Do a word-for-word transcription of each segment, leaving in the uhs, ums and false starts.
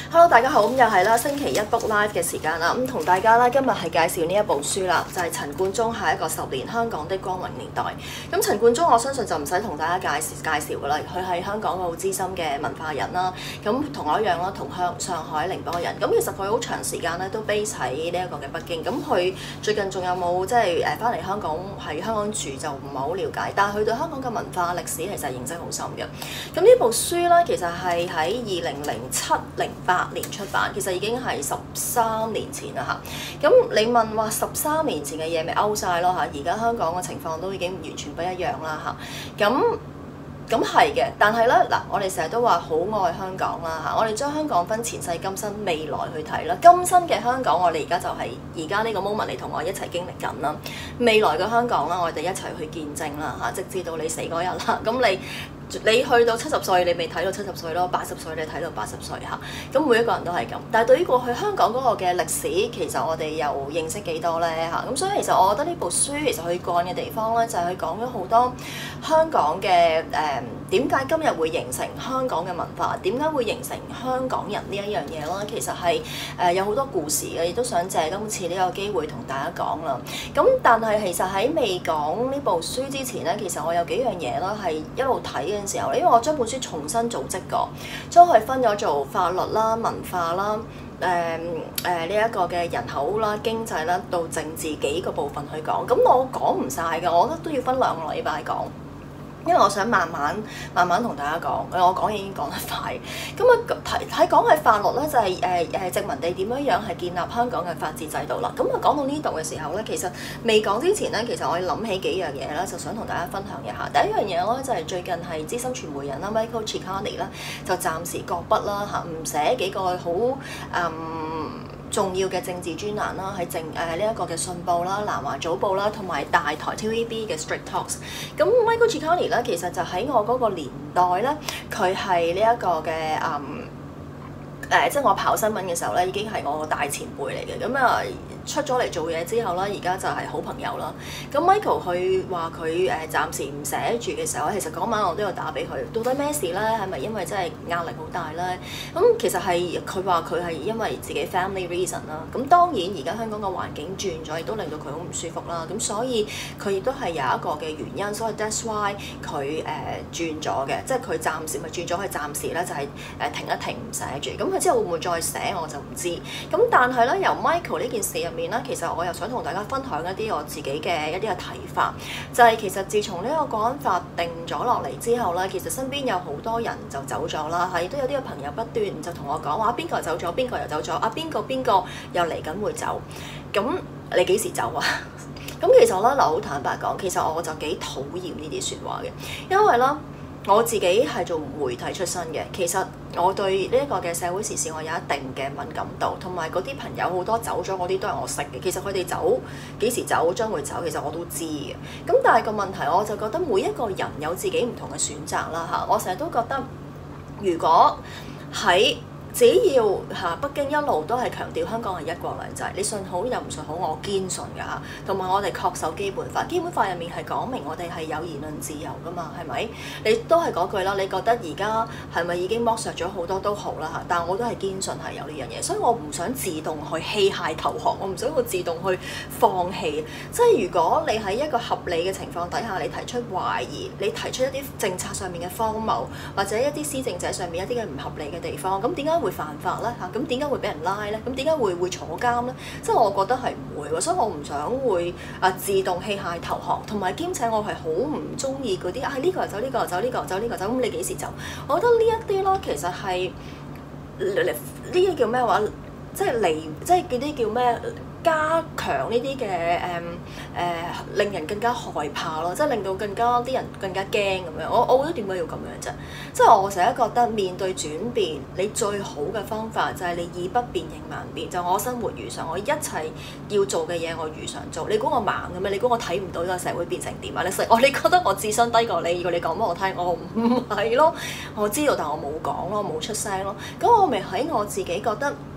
Hello， 大家好，咁又係啦，星期一 book live 嘅時間啦，咁同大家咧今日係介紹呢一部書啦，就係、是、陳冠中下一個十年香港的光榮年代。咁陳冠中我相信就唔使同大家介紹介紹噶啦，佢係香港好資深嘅文化人啦。咁同我一樣啦，同香上海寧波人。咁其實佢好長時間咧都 base 喺呢一個嘅北京。咁佢最近仲有冇即係誒翻嚟香港喺香港住就唔係好了解，但係佢對香港嘅文化歷史其實認識好深嘅。咁呢部書咧其實係喺二零零七零八年出版，其實已經係十三年前啦嚇。咁你問話十三年前嘅嘢咪 out 晒咯嚇？而家香港嘅情況都已經完全不一樣啦嚇。咁咁係嘅，但係咧嗱，我哋成日都話好愛香港啦嚇。我哋將香港分前世今生未來去睇啦。今生嘅香港，我哋而家就係而家呢個 moment，你同我一齊經歷緊啦。未來嘅香港啦，我哋一齊去見證啦嚇，直至到你死嗰日啦。咁你。你去到七十歲，你未睇到七十歲咯；八十歲，你睇到八十歲嚇。咁每一個人都係咁。但係對於過去香港嗰個嘅歷史，其實我哋又認識幾多咧嚇？咁所以其實我覺得呢部書其實佢幹嘅地方咧，就係佢講咗好多香港嘅誒點解今日會形成香港嘅文化，點解會形成香港人呢一樣嘢啦。其實係誒、呃、有好多故事嘅，亦都想借今次呢個機會同大家講啦。咁但係其實喺未講呢部書之前咧，其實我有幾樣嘢啦，係一路睇嘅。時候，因為我將本書重新組織過，將佢分咗做法律啦、文化啦、誒誒呢一個嘅人口啦、經濟啦，到政治幾個部分去講。咁我講唔晒嘅，我覺得都要分兩個禮拜講。因為我想慢慢慢慢同大家講，我講嘢已經講得快。咁啊，睇睇講係法律咧，就係誒誒殖民地點樣樣係建立香港嘅法治制度啦。咁啊講到呢度嘅時候咧，其實未講之前咧，其實我諗起幾樣嘢啦，就想同大家分享一下。第一樣嘢咧就係最近係資深傳媒人啦 Michael Ciccone 啦，就暫時擱筆啦嚇，唔寫幾個好嗯重要嘅政治專欄啦，喺政誒呢一個嘅信報啦、南華早報啦，同埋大台 T V B 嘅 Straight Talks。咁 Michael Ciccone 咧，其實就喺我嗰個年代咧，佢係呢一個嘅嗯誒、呃，即係我跑新聞嘅時候咧，已經係我個大前輩嚟嘅。咁啊出咗嚟做嘢之後啦，而家就係好朋友啦。咁 Michael 佢話佢誒暫時唔寫住嘅時候，其實嗰晚我都有打俾佢，到底咩事咧？係咪因為真係壓力好大咧？咁其實係佢話佢係因為自己 family reason 啦。咁當然而家香港嘅環境轉咗，亦都令到佢好唔舒服啦。咁所以佢亦都係有一個嘅原因，所以 that's why 佢誒、呃、轉咗嘅，即係佢暫時咪轉咗，佢暫時咧就係、是、誒、呃、停一停唔寫住。咁佢之後會唔會再寫我就唔知。咁但係咧由 Michael 呢件事入面咧，其實我又想同大家分享一啲我自己嘅一啲嘅睇法，就係、是、其實自從呢個國安法定咗落嚟之後咧，其實身邊有好多人就走咗啦，係都有啲嘅朋友不斷就同我講話邊個走咗，邊個又走咗，啊邊個邊個又嚟緊會走，咁你幾時走啊？咁其實咧，嗱好坦白講，其實我就幾討厭呢啲説話嘅，因為咧。我自己係做媒體出身嘅，其實我對呢一個嘅社會時事我有一定嘅敏感度，同埋嗰啲朋友好多走咗嗰啲都係我識嘅。其實佢哋走幾時走，將會走，其實我都知嘅。咁但係個問題，我就覺得每一個人有自己唔同嘅選擇啦嚇。我成日都覺得，如果喺只要嚇北京一路都係強調香港係一國兩制，你信好又唔信好，我堅信㗎嚇。同埋我哋恪守基本法，基本法入面係講明我哋係有言論自由㗎嘛，係咪？你都係嗰句啦。你覺得而家係咪已經剝削咗好多都好啦嚇？但我都係堅信係有呢樣嘢，所以我唔想自動去棄械投降，我唔想我自動去放棄。即係如果你喺一個合理嘅情況底下，你提出懷疑，你提出一啲政策上面嘅荒謬，或者一啲施政者上面一啲嘅唔合理嘅地方，咁點解會犯法咧嚇？咁點解會俾人拉咧？咁點解會會坐監咧？即係我覺得係唔會喎，所以我唔想會啊自動棄械投降，同埋兼且我係好唔中意嗰啲啊呢個又走呢個又走呢個又走呢個走，咁你幾時走？我覺得呢一啲咯，其實係呢啲叫咩話？即係離，即係嗰啲叫咩？加強呢啲嘅誒誒，令人更加害怕咯，即係令到更加啲人更加驚咁樣。我我覺得點解要咁樣啫？即係我成日覺得面對轉變，你最好嘅方法就係你以不變應萬變。就我生活如常，我一切要做嘅嘢我如常做。你估我盲嘅咩？你估我睇唔到呢個社會變成點啊？你我你覺得我智商低過你？如果你講俾我聽，我唔係咯，我知道，但我冇講咯，冇出聲咯。咁我咪喺我自己覺得。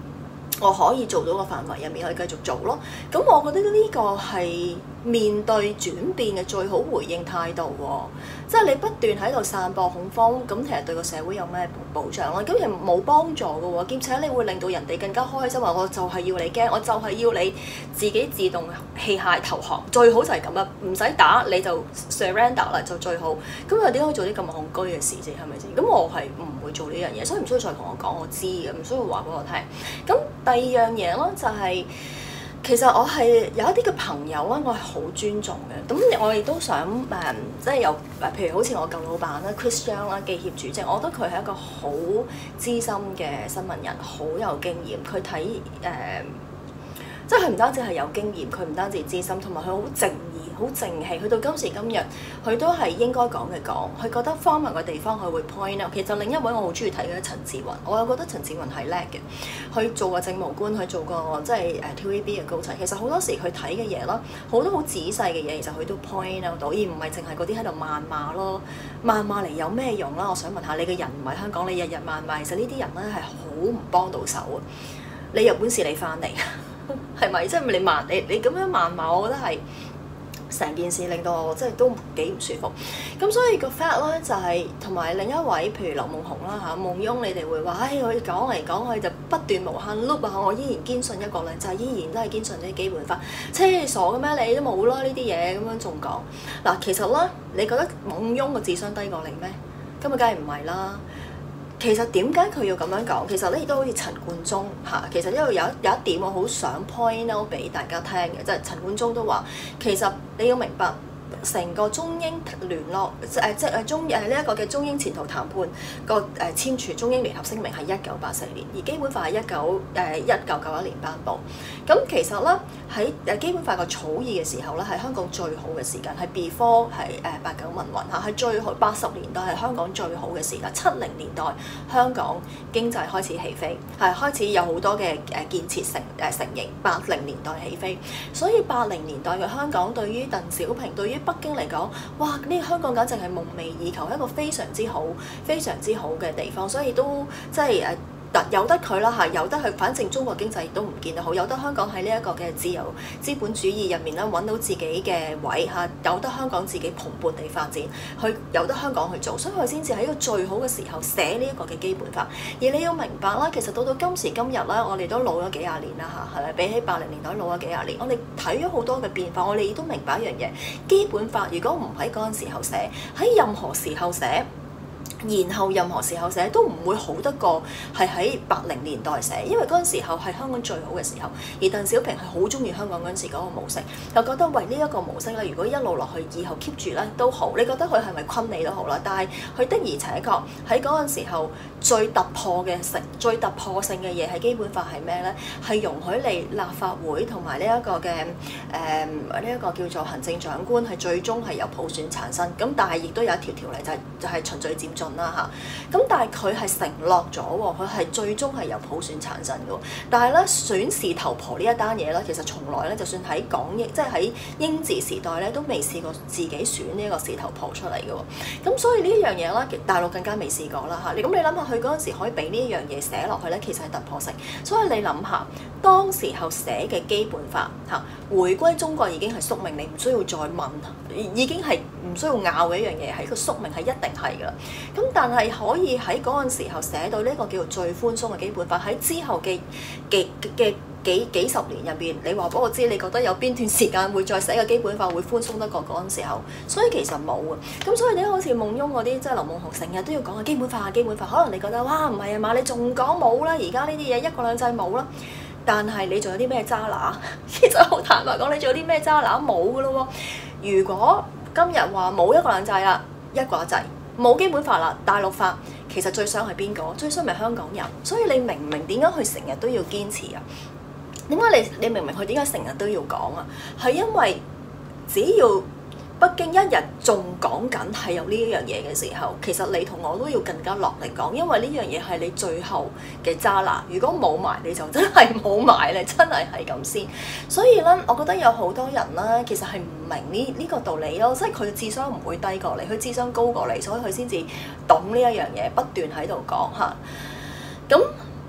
我可以做到個範圍入面去繼續做咯。咁我覺得呢個係面對轉變嘅最好回應態度喎。即係你不斷喺度散播恐慌，咁其實對個社會有咩保障咧？咁其實冇幫助嘅喎，兼且你會令到人哋更加開心話，我就係要你驚，我就係要你自己自動棄械投降，最好就係咁啦，唔使打你就 surrender 啦，就最好。咁又點解做啲咁戇居嘅事啫？係咪先？咁我係唔會做呢樣嘢，所以唔需要再同我講，我知嘅，唔需要話俾我聽。咁第二樣嘢咯，就係、是、其實我係有一啲嘅朋友咧，我係好尊重嘅。咁我亦都想誒、嗯，即係有誒，譬如好似我舊老闆啦 Chris Young 啦，記協主席，我覺得佢係一個好資深嘅新聞人，好有經驗。佢睇誒，即係佢唔單止係有經驗，佢唔單止資深，同埋佢好正義、好正氣。去到今時今日，佢都係應該講嘅講。佢覺得荒謬嘅地方，佢會 point out。其實另一位我好中意睇嘅陳志雲，我又覺得陳志雲係叻嘅。佢做過政務官，佢做過即係誒 T V B 嘅高層。其實好多時佢睇嘅嘢啦，好多好仔細嘅嘢，其實佢都 point out 到，而唔係淨係嗰啲喺度謾罵咯。謾罵嚟有咩用啦？我想問下你嘅人唔係香港，你日日謾罵，其實呢啲人咧係好唔幫到手啊！你有本事你翻嚟。係咪？即係你罵你你咁樣謾罵，我覺得係成件事令到我即係都幾唔舒服。咁所以個 fact 咧就係同埋另一位，譬如劉夢熊啦嚇，夢翁你哋會話，唉，佢講嚟講去就不斷無限 loop 啊！我依然堅信一國兩制，依然都係堅信啲基本法。黐傻嘅咩？你都冇啦呢啲嘢咁樣仲講嗱。其實咧，你覺得夢翁個智商低過你咩？咁啊，梗係唔係啦。其實點解佢要咁樣講？其實咧亦都好似陳冠中嚇，其實因為有有一點我好想 point out 俾大家聽嘅，即係陳冠中都話，其實你要明白成個中英聯絡誒即係中誒呢一個嘅中英前途談判個誒簽署中英聯合聲明係一九八四年，而基本法係一九誒一九九一年頒布。咁其實咧喺誒基本法個草擬嘅時候咧，係香港最好嘅時間，係 before 係誒八九民運嚇，係最好八十年代係香港最好嘅時間。七零年代香港經濟開始起飛，係開始有好多嘅誒建設成誒成型。八零年代起飛，所以八零年代嘅香港對於鄧小平對於北京嚟講，哇！呢個香港簡直係夢寐以求，一個非常之好、非常之好嘅地方，所以都即係誒。由得佢啦嚇，由得佢，反正中國經濟都唔見得好，由得香港喺呢一個嘅自由資本主義入面咧揾到自己嘅位嚇，由得香港自己蓬勃地發展，去由得香港去做，所以佢先至喺一個最好嘅時候寫呢一個嘅基本法。而你要明白啦，其實到到今時今日咧，我哋都老咗幾廿年啦嚇，係咪？比起八零年代老咗幾廿年，我哋睇咗好多嘅變化，我哋亦都明白一樣嘢，基本法如果唔喺嗰陣時候寫，喺任何時候寫。然後任何時候寫都唔會好得過係喺八零年代寫，因為嗰陣時候係香港最好嘅時候，而鄧小平係好中意香港嗰陣時嗰個模式，就覺得喂呢一個模式咧，如果一路落去以後 keep 住咧都好，你覺得佢係咪昆你都好啦，但係佢的而且確喺嗰陣時候最突破嘅成最突破性嘅嘢係基本法係咩咧？係容許你立法會同埋呢一個嘅誒呢一個叫做行政長官係最終係由普選產生，咁但係亦都有一條條例就係、是、就係、是、循序漸進啦嚇，咁但係佢係承諾咗喎，佢係最終係由普選產生嘅喎。但係咧選事頭婆呢一單嘢咧，其實從來咧，就算喺港英即係喺英治時代咧，都未試過自己選呢一個事頭婆出嚟嘅喎。咁所以呢一樣嘢咧，大陸更加未試過啦嚇。咁你諗下，佢嗰陣時可以俾呢一樣嘢寫落去咧，其實係突破性。所以你諗下，當時候寫嘅基本法嚇，回歸中國已經係宿命，你唔需要再問，已經係唔需要拗嘅一樣嘢，係個宿命係一定係㗎啦。咁但係可以喺嗰陣時候寫到呢個叫做最寬鬆嘅基本法，喺之後嘅幾嘅幾幾十年入邊，你話俾我知，你覺得有邊段時間會再寫個基本法會寬鬆得過嗰陣時候？所以其實冇啊。咁所以你好似夢翁嗰啲，即係劉夢熊成日都要講嘅基本法，基本法，可能你覺得哇唔係啊嘛，你仲講冇啦？而家呢啲嘢一國兩制冇啦。但係你仲有啲咩渣拿？其實好坦白講，你仲有啲咩渣拿冇㗎咯喎？如果今日話冇一國兩制啦，一國一制。冇基本法啦，大陸法其實最傷係邊個？最傷咪香港人。所以你明唔明點解佢成日都要堅持啊？點解你你明唔明佢點解成日都要講啊？係因為只要北京一日仲講緊係有呢一樣嘢嘅時候，其實你同我都要更加落力講，因為呢樣嘢係你最後嘅渣拿。如果冇埋，你就真係冇埋咧，真係係咁先。所以咧，我覺得有好多人咧，其實係唔明呢呢個道理咯，即係佢智商唔會低過你，佢智商高過你，所以佢先至懂呢一樣嘢，不斷喺度講嚇。咁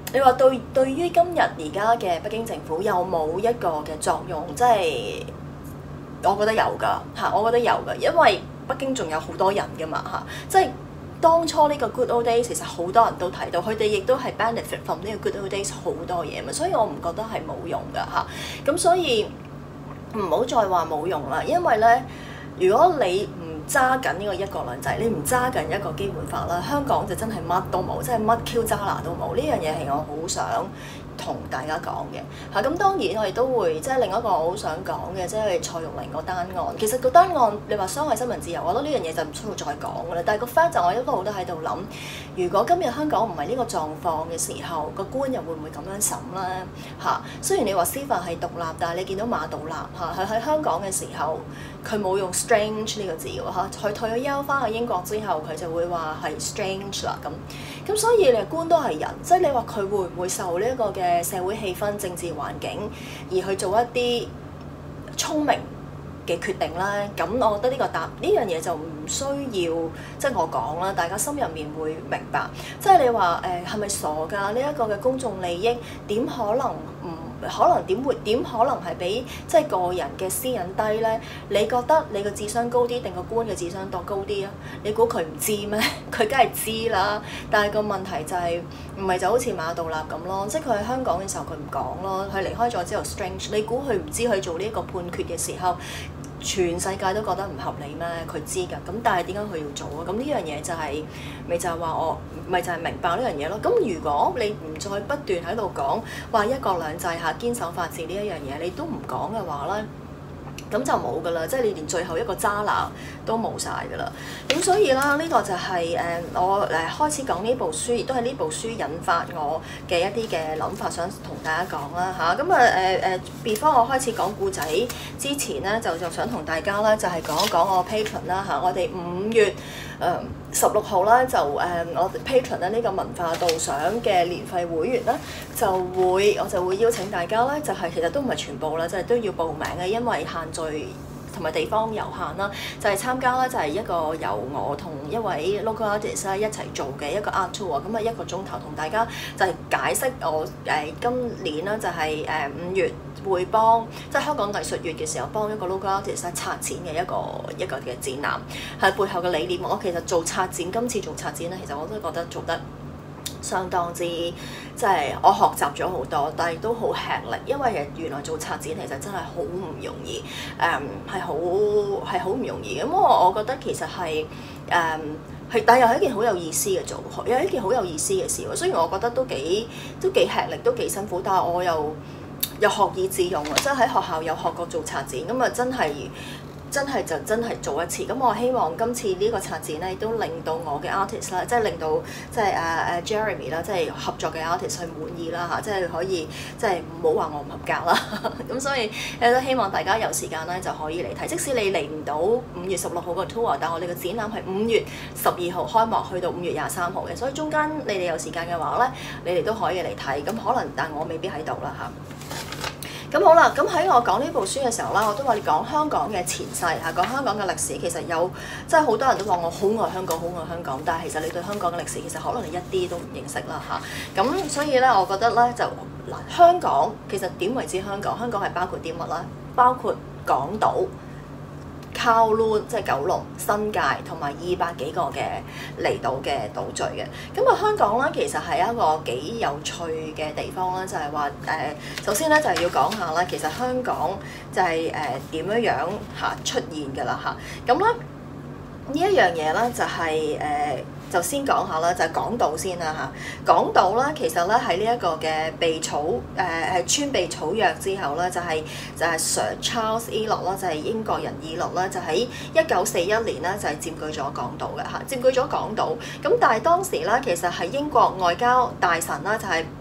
你話對對於今日而家嘅北京政府有冇一個嘅作用？即係我覺得有㗎嚇，我覺得有㗎，因為北京仲有好多人㗎嘛嚇，即係當初呢個 Good Old Days 其實好多人都睇到，佢哋亦都係 benefit from 呢個 Good Old Days 好多嘢嘛，所以我唔覺得係冇用㗎嚇。咁所以唔好再話冇用啦，因為咧，如果你唔揸緊呢個一國兩制，你唔揸緊一個基本法啦，香港就真係乜都冇，即係乜 Q 渣拿都冇。呢樣嘢係我好想同大家講嘅嚇。咁當然我哋都會即係另一個我好想講嘅，即係蔡玉玲個單案。其實個單案你話傷害新聞自由，我覺得呢樣嘢就唔需要再講㗎啦。但係個 fact 就我一路都喺度諗，如果今日香港唔係呢個狀況嘅時候，個官又會唔會咁樣審咧嚇？雖然你話司法係獨立，但係你見到馬道立嚇，佢喺香港嘅時候，佢冇用 strange 呢個字喎嚇。佢退咗休翻去英國之後，佢就會話係 strange 啦咁。咁所以你官都係人，即係你話佢會唔會受呢一個嘅社會氣氛、政治環境而去做一啲聰明嘅決定咧？咁我覺得呢個答呢樣嘢就唔需要即係我講啦，大家心入面會明白。即係你話誒係咪傻㗎？呢一個嘅公眾利益點可能唔可能點會點可能係比即係個人嘅私隱低咧？你覺得你個智商高啲定個官嘅智商多高啲啊？你估佢唔知咩？佢梗係知啦。但係個問題就係唔係就好似馬道立咁咯？即係佢喺香港嘅時候佢唔講咯，佢離開咗之後 strange。你估佢唔知佢做呢一個判決嘅時候，全世界都覺得唔合理咩？佢知㗎。咁但係點解佢要做啊？咁呢樣嘢就係、是、咪就係話我咪就係明白呢樣嘢咯。咁如果你唔再不斷喺度講話一國兩制下堅守法治呢一樣嘢，你都唔講嘅話咧，咁就冇㗎啦，即係你連最後一個渣男都冇晒㗎啦。咁所以啦，呢、這個就係、是、誒、呃、我誒、呃、開始講呢部書，亦都係呢部書引發我嘅一啲嘅諗法，想同大家講啦吓，咁啊誒誒 before 我開始講故仔之前咧，就就想同大家咧就係、是、講一講我 Patreon 啦嚇，我哋五月誒十六號啦，就誒、呃、我 Patreon 咧呢個文化導賞嘅年費會員咧，就會我就會邀請大家咧，就係、是、其實都唔係全部啦，就係、是、都要報名嘅，因為限聚同埋地方有限啦，就係、是、參加啦，就係一個由我同一位 local artist 一齊做嘅一個 art tour，咁啊一個鐘頭同大家就係解釋我誒、呃、今年啦，就係誒五月會幫即係香港藝術月嘅時候幫一個 local artist 策展嘅一個一個嘅展覽，係背後嘅理念。我其實做策展，今次做策展咧，其實我都覺得做得相當之即係我學習咗好多，但係都好吃力，因為原來做策展其實真係好唔容易，誒係好係好唔容易。咁我我覺得其實係誒係，但係又係一件好有意思嘅做，又係一件好有意思嘅事喎。雖然我覺得都幾都幾吃力，都幾辛苦，但係我又又學以致用啊！即係喺學校有學過做策展，咁啊真係。真係就真係做一次，咁我希望今次呢個策展咧，都令到我嘅 artist 啦，即係令到即係誒誒 Jeremy 啦，即係合作嘅 artist 去滿意啦嚇，即係可以即係唔好話我唔合格啦。咁所以誒都希望大家有時間咧就可以嚟睇，即使你嚟唔到五月十六號個 tour，但係我哋嘅展覽係五月十二號開幕，去到五月廿三號嘅，所以中間你哋有時間嘅話咧，你哋都可以嚟睇。咁可能但我未必喺度啦嚇。咁好啦，咁喺我講呢部書嘅時候啦，我都話你講香港嘅前世嚇，講香港嘅歷史，其實有即係好多人都話我好愛香港，好愛香港，但係其實你對香港嘅歷史其實可能你一啲都唔認識啦嚇。咁所以咧，我覺得咧就嗱，香港其實點為之香港？香港係包括啲乜啦？包括港島、Kowloon 即係九龍、新界同埋二百幾個嘅離島嘅島嶼嘅。咁啊，香港咧其實係一個幾有趣嘅地方啦，就係話誒，首先咧就係要講下啦，其實香港就係誒點樣樣嚇出現㗎啦嚇。咁咧呢一樣嘢咧就係、是、誒。呃就先講下啦，就係、是、港島先啦嚇。港島咧，其實咧喺呢一個嘅被草誒係簽備草約之後咧，就係、是、就係、是、Sir Charles Elliot 啦，就係英國人以諾啦，就喺一九四一年咧就係、是、佔據咗港島嘅嚇，佔據咗港島。咁但係當時咧，其實係英國外交大臣啦，就係、是、誒。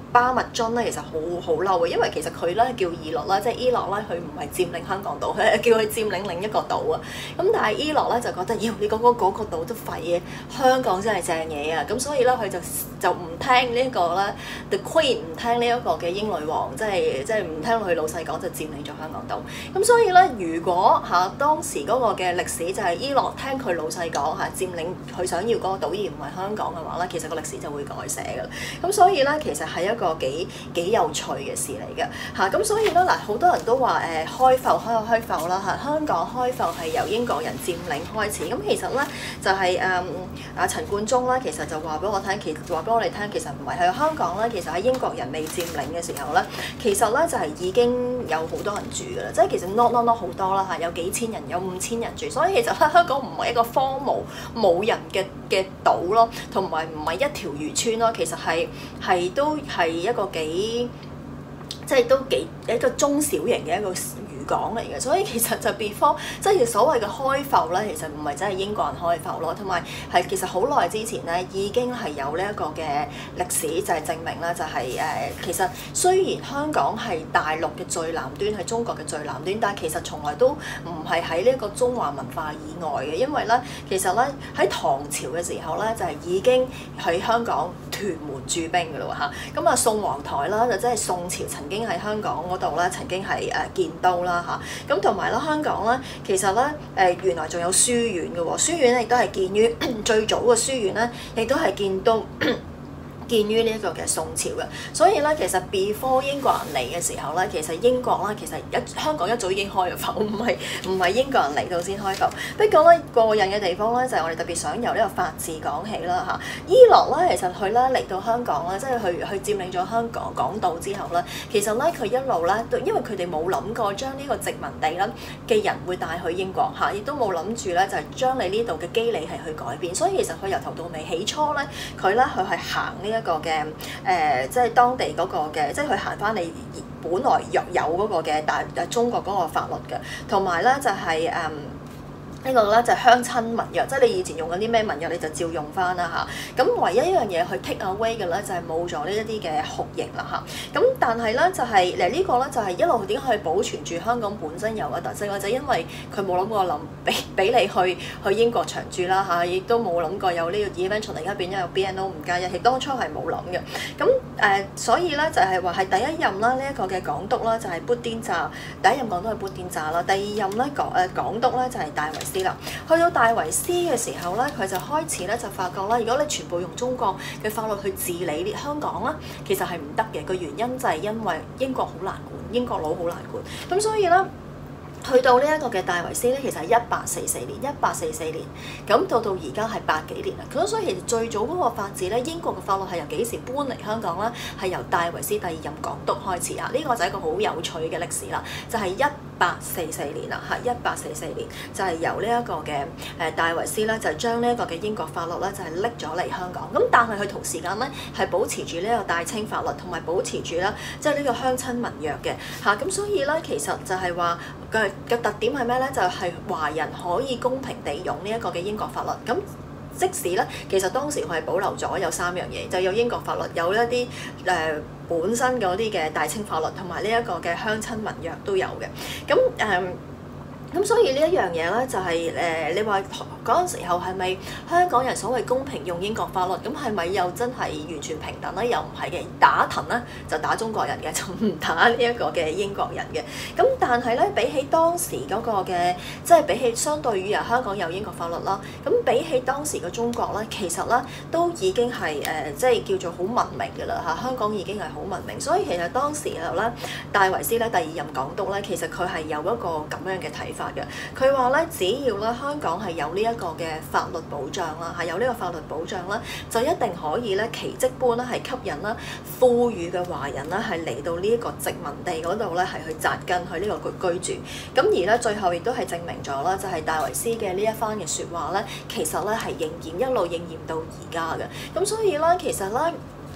巴麥津咧，其實好好嬲嘅，因為其實佢咧叫伊洛啦，即係伊洛咧，佢唔係佔領香港島，佢係叫佢佔領另一個島啊。咁但係伊洛咧就覺得，妖你講嗰嗰個島都廢嘅，香港真係正嘢啊！咁所以咧佢就就唔聽呢一個咧 The Queen 唔聽呢一個嘅英女王，即係即係唔聽佢老細講就佔領咗香港島。咁所以咧，如果嚇、啊、當時嗰個嘅歷史就係伊洛聽佢老細講嚇佔領佢想要嗰個島而唔係香港嘅話咧，其實個歷史就會改寫㗎。咁所以咧，其實係一個幾幾有趣嘅事嚟嘅嚇。咁、啊、所以咧嗱，好多人都話誒、呃、開埠開開埠啦嚇，香港開埠係由英國人佔領開始。咁其實咧就係誒阿陳冠中咧，其實就話俾我聽，其實話俾我哋聽，其實唔係喺香港咧。其實喺英國人未佔領嘅時候咧，其實咧就係、是、已經有好多人住㗎啦。即係其實 not not not 好多啦嚇，有幾千人，有五千人住。所以其實香港唔係一個荒蕪冇人嘅嘅島咯，同埋唔係一條漁村咯。其實係係都係一個幾即係都幾一個中小型嘅一個港嚟嘅，所以其實就 before 即係所謂嘅開埠咧，其實唔係真係英國人開埠咯，同埋係其實好耐之前咧已經係有呢一個嘅歷史，就係證明啦，就係、是、誒、呃、其實雖然香港係大陸嘅最南端，係中國嘅最南端，但係其實從來都唔係喺呢一個中華文化以外嘅，因為咧其實咧喺唐朝嘅時候咧就係、是、已經喺香港屯門駐兵㗎啦嚇，咁啊宋皇台啦就即係宋朝曾經喺香港嗰度咧曾經係誒建都啦。嚇，咁同埋啦，香港咧，其實咧，誒、呃、原來仲有書院嘅喎，書院亦都係建於最早嘅書院咧，亦都係建都。建於呢一個嘅宋朝嘅，所以咧其實 before 英國人嚟嘅時候咧，其實英國啦，其實一香港一早已經開咗埠，唔係唔係英國人嚟到先開埠。不過咧過癮嘅地方咧就係、是、我哋特別想由呢個法治講起啦嚇。伊洛咧其實佢咧嚟到香港咧，即係去去佔領咗香港港島之後咧，其實咧佢一路咧都因為佢哋冇諗過將呢個殖民地咧嘅人會帶去英國嚇，亦都冇諗住咧就係、是、將你呢度嘅基理係去改變，所以其實佢由頭到尾起初咧，佢咧佢係行呢、這個一個嘅誒，即係當地嗰個嘅，即係佢行翻你本來若有嗰個嘅大誒中國嗰個法律嘅，同埋咧就係、是、誒。嗯呢個咧就係鄉親民約，即係你以前用緊啲咩民約，你就照用翻啦嚇。咁唯一一樣嘢去 take away 嘅咧，就係冇咗呢一啲嘅酷刑啦嚇。咁但係咧就係誒呢個咧就係一路點解可以保存住香港本身有嘅特色咧？就因為佢冇諗過諗俾俾你去去英國長住啦嚇，亦都冇諗過有呢個 eventually 而家變咗有 B N O 唔加一，係當初係冇諗嘅。咁誒、呃、所以咧就係話係第一任啦，呢、這、一個嘅港督啦就係砵甸乍，第一任港督係砵甸乍啦，第二任咧港誒港督咧就係戴維斯啦。去到戴維斯嘅時候咧，佢就開始咧就發覺啦，如果你全部用中國嘅法律去治理香港啦，其實係唔得嘅。個原因就係因為英國好難管，英國佬好難管。咁所以咧，去到呢一個嘅戴維斯咧，其實係一八四四年，一八四四年，咁到到而家係百幾年啦。咁所以其實最早嗰個法治咧，英國嘅法律係由幾時搬嚟香港啦？係由戴維斯第二任港督開始啊！呢、這個就係一個好有趣嘅歷史啦，就係一八四四年啦嚇，一八四四年就係由呢一個嘅誒戴維斯咧，就將呢一個嘅英國法律咧，就係拎咗嚟香港。咁但係佢同時間咧係保持住呢個大清法律，同埋保持住啦，即係呢個鄉親民約嘅嚇。咁所以咧，其實就係話嘅嘅特點係咩咧？就係、是、華人可以公平地用呢一個嘅英國法律。咁即使咧，其實當時佢係保留咗有三樣嘢，就有英國法律，有一啲誒、呃、本身嗰啲嘅大清法律，同埋呢一個嘅鄉親民約都有嘅。咁誒。呃咁所以呢一樣嘢咧，就係、是、誒、呃、你話嗰陣時候係咪香港人所謂公平用英國法律？咁係咪又真係完全平等咧？又唔係嘅，打藤咧就打中國人嘅，就唔打呢一個嘅英國人嘅。咁但係咧，比起當時嗰個嘅，即係比起相對於啊香港有英國法律啦，咁比起當時嘅中國咧，其實咧都已經係誒、呃、即係叫做好文明嘅啦嚇。香港已經係好文明，所以其實當時候咧，戴維斯咧第二任港督咧，其實佢係有一個咁樣嘅睇法。佢話咧，只要咧香港係有呢一個嘅法律保障啦，係有呢個法律保障啦，就一定可以咧奇蹟般咧係吸引啦富裕嘅華人啦係嚟到呢一個殖民地嗰度咧係去紮根去呢個居住。咁而咧最後亦都係證明咗啦，就係戴維斯嘅呢一番嘅説話咧，其實咧係仍然一路應驗到而家嘅。咁所以咧，其實咧。誒、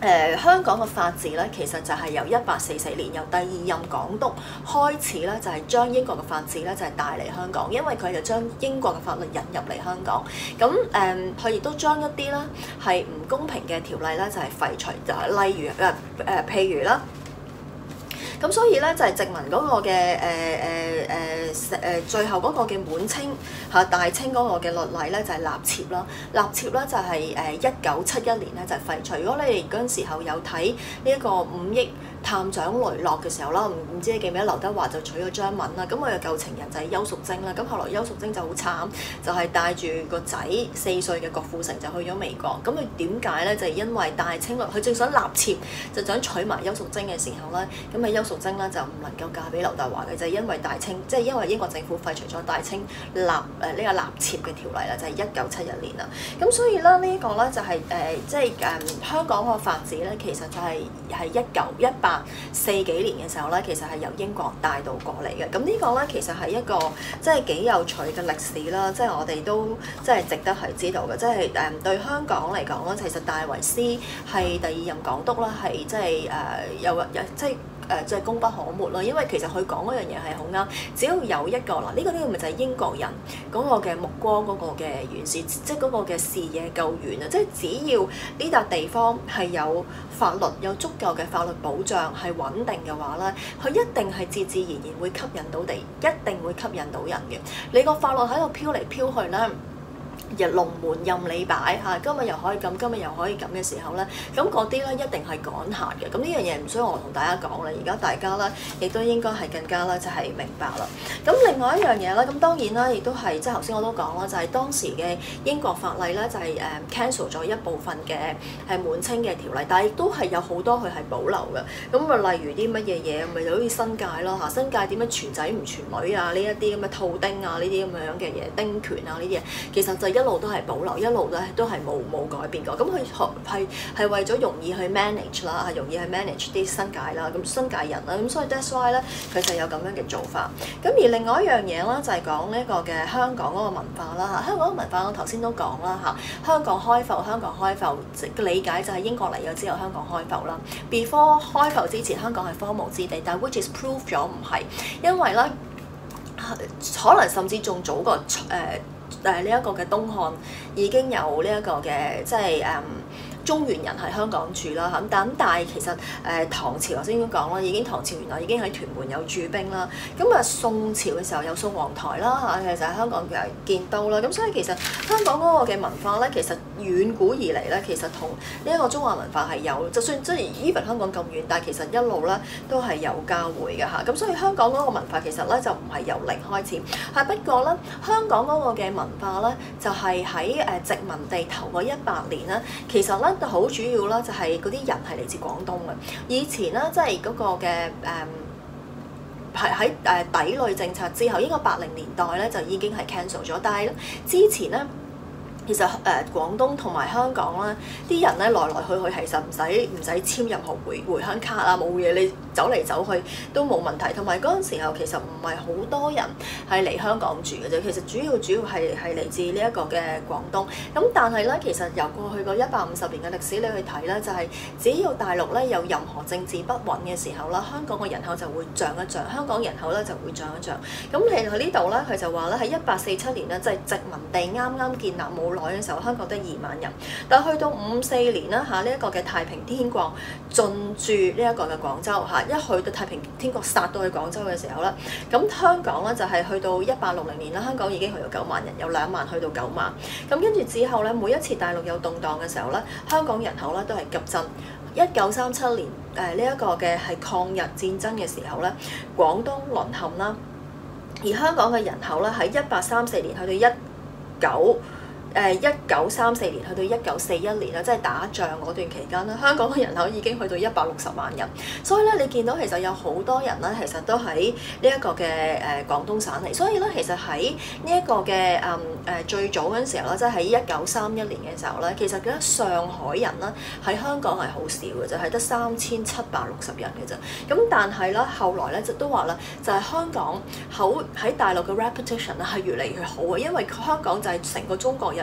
誒、呃、香港嘅法治咧，其實就係由一八四四年由第二任港督開始咧，就係、是、將英國嘅法治咧就係、是、帶嚟香港，因為佢就將英國嘅法律引入嚟香港。咁誒，佢亦都將一啲咧係唔公平嘅條例咧就係、是、廢除，就係例如誒誒、呃呃、譬如啦。咁所以咧就係、是、殖民嗰個嘅誒誒誒誒最後嗰個嘅滿清嚇大清嗰個嘅律例咧就係、是、納妾啦，納妾咧就係誒一九七一年咧就係、是、廢除。如果你哋嗰陣時候有睇呢一個五億探長雷洛嘅時候啦，唔唔知你記唔記得劉德華就娶咗張敏啦，咁佢嘅舊情人就係邱淑貞啦，咁後來邱淑貞就好慘，就係、是、帶住個仔四歲嘅郭富城就去咗美國。咁佢點解咧？就係、是、因為大清律，佢正想納妾，就想娶埋邱淑貞嘅時候咧，咁啊邱淑貞咧就唔能夠嫁俾劉德華嘅，就係、是、因為大清，即、就、係、是、因為英國政府廢除咗大清納誒呢個納妾嘅條例啦，就係一九七一年啦。咁所以咧呢一、這個咧就係誒即係誒香港個法治咧，其實就係係一九一八四幾年嘅時候咧，其實係由英國帶到過嚟嘅。咁呢個咧其實係一個即係幾有趣嘅歷史啦，即、就、係、是、我哋都即係值得係知道嘅。即係誒對香港嚟講咧，其實戴維斯係第二任港督啦，係即係誒有有即係。誒即係功不可沒咯，因為其實佢講嗰樣嘢係好啱，只要有一個嗱，呢、這個呢、這個咪就係英國人嗰個嘅目光嗰個嘅遠視，即係嗰個嘅視野夠遠啊！即係只要呢笪地方係有法律有足夠嘅法律保障係穩定嘅話咧，佢一定係自自然然會吸引到地，一定會吸引到人嘅。你個法律喺度飄嚟飄去咧。日龍門任你擺嚇，今日又可以咁，今日又可以咁嘅時候咧，咁嗰啲咧一定係趕客嘅。咁呢樣嘢唔需要我同大家講啦，而家大家咧亦都應該係更加咧就係明白啦。咁另外一樣嘢咧，咁當然啦，亦都係即係頭先我都講啦，就係、是、當時嘅英國法例咧就係誒 cancel 咗一部分嘅係滿清嘅條例，但係亦都係有好多佢係保留嘅。咁啊，例如啲乜嘢嘢，咪就好似新界咯嚇，新界點樣傳仔唔傳女啊？呢一啲咁嘅套丁啊，呢啲咁樣嘅嘢，丁權啊呢啲嘢，其實就一路都係保留，一路咧都係冇冇改變過。咁佢學係係為咗容易去 manage 啦，係容易去 manage 啲新界啦，咁新界人啦，咁所以 that's why 咧佢就有咁樣嘅做法。咁而另外一樣嘢啦，就係講呢個嘅香港嗰個文化啦嚇。香港嘅文化我頭先都講啦嚇，香港開埠，香港開埠嘅理解就係英國嚟咗之後香港開埠啦。Before 開埠之前，香港係荒蕪之地，但係 which is proof 咗唔係，因為咧可能甚至仲早過誒。呃誒呢一個嘅東漢已經有呢一個嘅即係誒。嗯中原人喺香港住啦嚇，咁但係其實誒、呃、唐朝頭先都講啦，已經唐朝原來已經喺屯門有駐兵啦。咁啊宋朝嘅時候有宋皇台啦嚇，其實喺香港嘅建都啦。咁所以其實香港嗰個嘅文化咧，其實遠古以嚟咧，其實同呢一個中華文化係有，就算即係 even 香港咁遠，但係其實一路咧都係有交匯嘅嚇。咁所以香港嗰個文化其實咧就唔係由零開始，係不過咧香港嗰個嘅文化咧就係喺誒殖民地頭嗰一百年咧，其實咧。好主要啦，就係嗰啲人係嚟自廣東嘅。以前咧，即係嗰個嘅誒係喺誒抵壘政策之後，應該八零年代咧就已經係 cancel 咗。但係咧之前咧，其實誒、呃、廣東同埋香港咧，啲人咧來來去去其實唔使唔使簽任何回回鄉卡啊，冇嘢你走嚟走去都冇問題。同埋嗰陣時候其實唔係好多人係嚟香港住嘅啫，其實主要主要係係嚟自呢一個嘅廣東。咁但係咧，其實由過去個一百五十年嘅歷史你去睇咧，就係、是、只要大陸咧有任何政治不穩嘅時候啦，香港嘅人口就會漲一漲，香港人口咧就會漲一漲。咁你喺呢度咧，佢就話咧喺一八四七年咧，即係殖民地啱啱建立冇耐嘅時候，香港得二萬人。但係去到五四年啦嚇，呢、這、一個嘅太平天國進駐呢一個嘅廣州嚇，一去到太平天國殺到去廣州嘅時候咧，咁香港咧就係去到一八六零年啦，香港已經去到九萬人，由兩萬去到九萬。咁跟住之後咧，每一次大陸有動盪嘅時候咧，香港人口咧都係急增。一九三七年誒呢一個嘅係抗日戰爭嘅時候咧，廣東淪陷啦，而香港嘅人口咧喺一八三四年去到一九。誒一九三四年去到一九四一年啦，即係打仗嗰段期間啦，香港嘅人口已經去到一百六十萬人，所以咧你見到其實有好多人咧，其實都喺呢一個嘅誒廣東省嚟，所以咧其實喺呢一個嘅誒誒最早嗰陣時候咧，即係喺一九三一年嘅時候咧，其實咧上海人咧喺香港係好少嘅，就係得三千七百六十人嘅啫。咁但係咧後來咧就都話啦，就係香港好喺大陸嘅 reputation 咧係越嚟越好嘅，因為香港就係成個中國人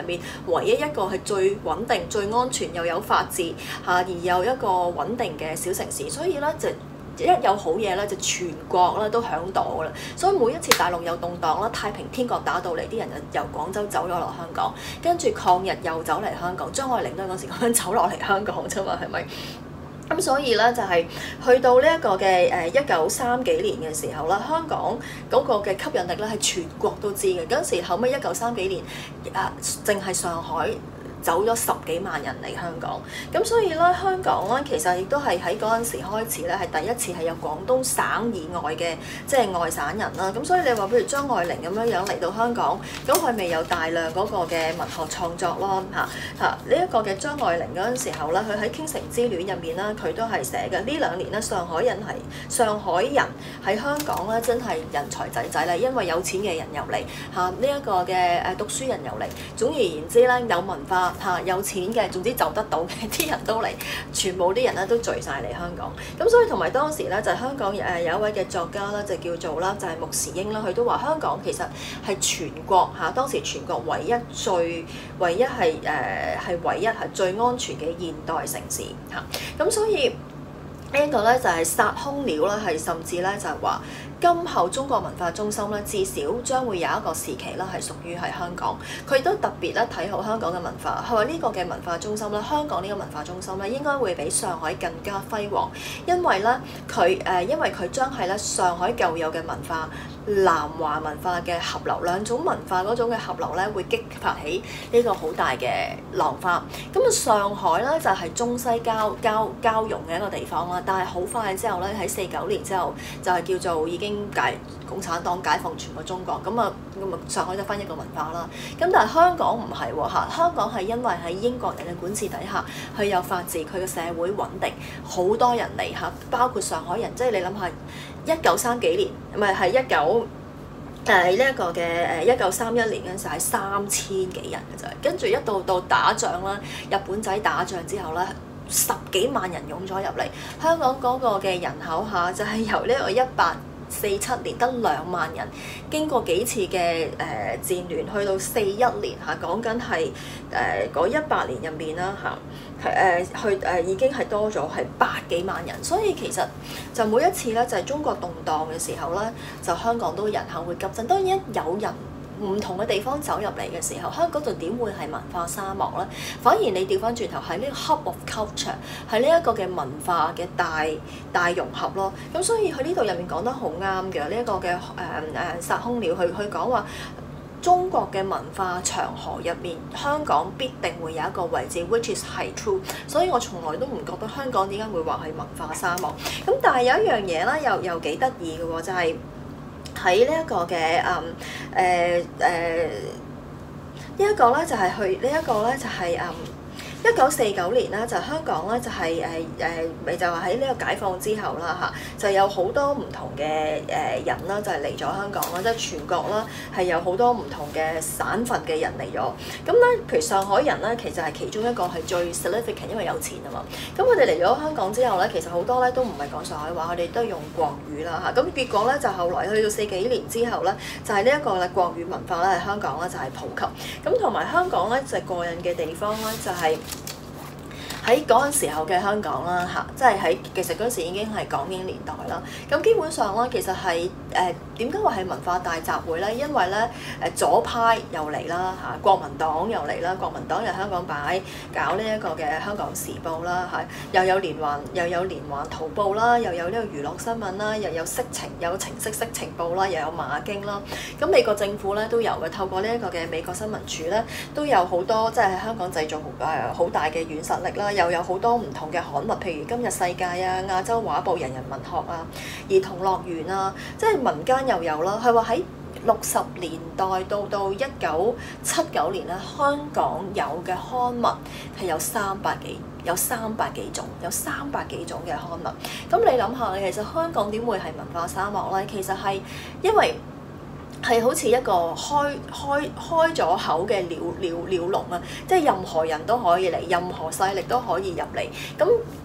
入面唯一一個係最穩定、最安全又有法治嚇，而有一個穩定嘅小城市，所以咧就一有好嘢咧，就全國咧都響度啦。所以每一次大陸有動盪啦，太平天國打到嚟，啲人就由廣州走咗落香港，跟住抗日又走嚟香港，張愛玲都係嗰時咁樣走落嚟香港啫嘛，係咪？咁所以咧就係、是、去到呢一個嘅誒一九三幾年嘅時候啦，香港嗰個嘅吸引力咧係全國都知嘅。嗰陣時後尾一九三幾年啊，淨係上海走咗十幾萬人嚟香港，咁所以咧香港咧其實亦都係喺嗰陣時開始咧係第一次係有廣東省以外嘅即係外省人啦。咁所以你話譬如張愛玲咁樣樣嚟到香港，咁佢未有大量嗰個嘅文學創作咯嚇嚇。呢一個嘅張愛玲嗰陣時候咧，佢喺《傾城之戀》入面啦，佢都係寫嘅。呢兩年咧，上海人係上海人喺香港咧，真係人才濟濟啦，因為有錢嘅人入嚟嚇，呢一個嘅誒讀書人入嚟。總而言之咧，有文化。嚇有錢嘅，總之就得到嘅啲人都嚟，全部啲人咧都聚晒嚟香港。咁所以同埋當時咧就係、是、香港誒有一位嘅作家啦，就叫做啦就係、是、穆時英啦，佢都話香港其實係全國嚇、啊、當時全國唯一最唯一係誒係唯一係最安全嘅現代城市嚇。咁、啊、所以呢一個咧就係殺空料啦，係甚至咧就係話。今後中國文化中心咧，至少將會有一個時期啦，係屬於係香港。佢都特別咧睇好香港嘅文化，佢話呢個嘅文化中心咧，香港呢個文化中心咧，應該會比上海更加輝煌，因為咧佢誒，因為佢將係咧上海舊有嘅文化、南華文化嘅合流，兩種文化嗰種嘅合流咧，會激發起呢個好大嘅浪花。咁啊，上海咧就係中西交交交融嘅一個地方啦，但係好快之後咧，喺四九年之後就係叫做已經。解共產黨解放全個中國，咁啊咁啊上海就分一個文化啦。咁但係香港唔係喎嚇，香港係因為喺英國人嘅管治底下，佢有法治，佢嘅社會穩定，好多人嚟嚇，包括上海人。即係你諗下，一九三幾年唔係係一九誒呢一個嘅誒一九三一年嗰陣時係三千幾人嘅啫，跟住一到到打仗啦，日本仔打仗之後咧。十幾萬人湧咗入嚟，香港嗰個嘅人口下就係由呢個一八四七年得兩萬人，經過幾次嘅誒、呃、戰亂，去到四一年嚇，講緊係誒嗰一百年入面啦嚇，係、呃、誒去誒、呃、已經係多咗係百幾萬人，所以其實就每一次咧就係、是、中國動盪嘅時候咧，就香港都人口會急增，當然一有人。唔同嘅地方走入嚟嘅時候，香港就點會係文化沙漠咧？反而你調翻轉頭係呢個 hub of culture， 係呢一個嘅文化嘅大大融合咯。咁所以佢呢度入面講得好啱嘅，呢、這、一個嘅誒誒殺空料，佢佢講話中國嘅文化長河入面，香港必定會有一個位置 ，which is 係 true。所以我從來都唔覺得香港點解會話係文化沙漠。咁但係有一樣嘢啦，又又幾得意嘅喎，就係、是。喺呢一個嘅嗯誒誒呢一個咧就係去呢一個咧就係嗯一九四九年啦，就香港咧就係誒誒咪就話喺呢個解放之後啦嚇，就有好多唔同嘅誒人啦，就係嚟咗香港啦，即係全國啦係有好多唔同嘅省份嘅人嚟咗。咁咧，譬如上海人咧，其實係其中一個係最 significant，因為有錢啊嘛。咁佢哋嚟咗香港之後咧，其實好多咧都唔係講上海話，佢哋都係用國語啦嚇。咁結果咧就後來去到四幾年之後咧，就係呢一個咧國語文化咧喺香港咧就係普及。咁同埋香港咧就係過癮嘅地方咧就係、是。喺嗰陣時候嘅香港啦嚇，即係喺其實嗰陣時已經係港英年代啦。咁基本上咧，其實係誒點解話係文化大集會咧？因為咧誒左派又嚟啦嚇，國民黨又嚟啦，國民黨又香港擺搞呢一個嘅《香港時報》啦嚇，又有連環又有連環圖報啦，又有呢個娛樂新聞啦，又有色情有情色色情報啦，又有馬經啦。咁美國政府咧都有嘅，透過呢一個嘅美國新聞處咧都有好多即係喺香港製造誒好大嘅軟實力啦。又有好多唔同嘅刊物，譬如《今日世界》啊、《亞洲畫報》、《人人文學》啊、《兒童樂園》啊，即係民間又有啦。佢話喺六十年代到到一九七九年咧，香港有嘅刊物係有三百幾，有三百幾種，有三百幾種嘅刊物。咁你諗下，其實香港點會係文化沙漠咧？其實係因為係好似一個開開開咗口嘅鳥鳥鳥籠啊！即係任何人都可以嚟，任何勢力都可以入嚟。咁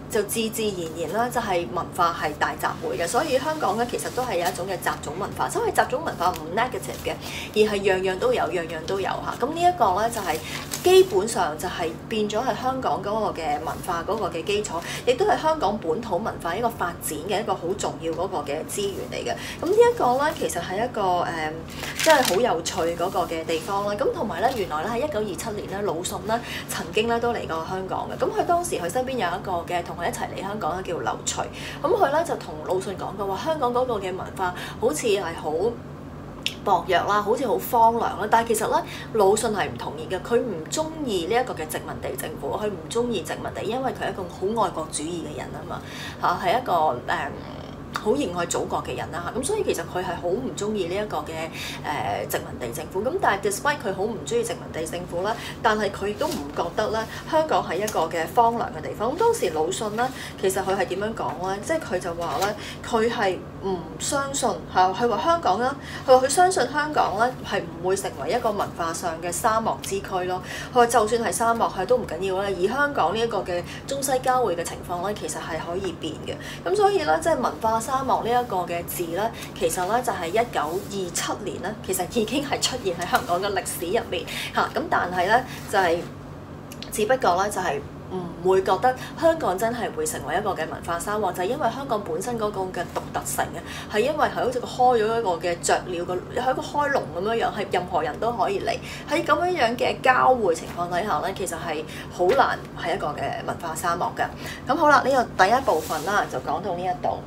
就自自然然啦，就係文化係大集會嘅，所以香港咧其實都係有一種嘅雜種文化，所謂雜種文化唔 negative 嘅，而係樣樣都有，樣樣都有嚇。咁呢一個咧就係、是、基本上就係變咗係香港嗰個嘅文化嗰個嘅基礎，亦都係香港本土文化一個發展嘅一個好重要嗰個嘅資源嚟嘅。咁呢一個咧其實係一個誒，即係好有趣嗰個嘅地方啦。咁同埋咧，原來咧喺一九二七年咧，魯迅咧曾經咧都嚟過香港嘅。咁佢當時佢身邊有一個嘅同佢一齊嚟香港咧，叫劉徐。咁佢咧就同魯迅講過話，香港嗰個嘅文化好似係好薄弱啦，好似好荒涼啦。但係其實咧，魯迅係唔同意嘅，佢唔中意呢一個嘅殖民地政府，佢唔中意殖民地，因為佢係一個好愛國主義嘅人啊嘛，嚇係一個誒。嗯好熱愛祖國嘅人啦嚇，咁所以其實佢係好唔中意呢一個嘅誒、呃、殖民地政府。咁但係 despite 佢好唔中意殖民地政府啦，但係佢亦都唔覺得咧香港係一個嘅荒涼嘅地方。咁當時魯迅咧，其實佢係點樣講咧？即係佢就話咧，佢係唔相信嚇，佢話香港啦，佢話佢相信香港咧係唔會成為一個文化上嘅沙漠之區咯。佢話就算係沙漠係都唔緊要啦，而香港呢一個嘅中西交匯嘅情況咧，其實係可以變嘅。咁所以咧，即係文化沙漠呢一個嘅字咧，其實咧就係一九二七年咧，其實已經係出現喺香港嘅歷史入面嚇。咁但係咧就係、是，只不過咧就係、是。唔會覺得香港真係會成為一個嘅文化沙漠，就係、是、因為香港本身嗰個嘅獨特性啊，係因為係好似個開咗一個嘅雀鳥個，係一個開籠咁樣樣，係任何人都可以嚟。喺咁樣樣嘅交匯情況底下咧，其實係好難係一個嘅文化沙漠嘅。咁好啦，呢、這個第一部分啦，就講到呢一度。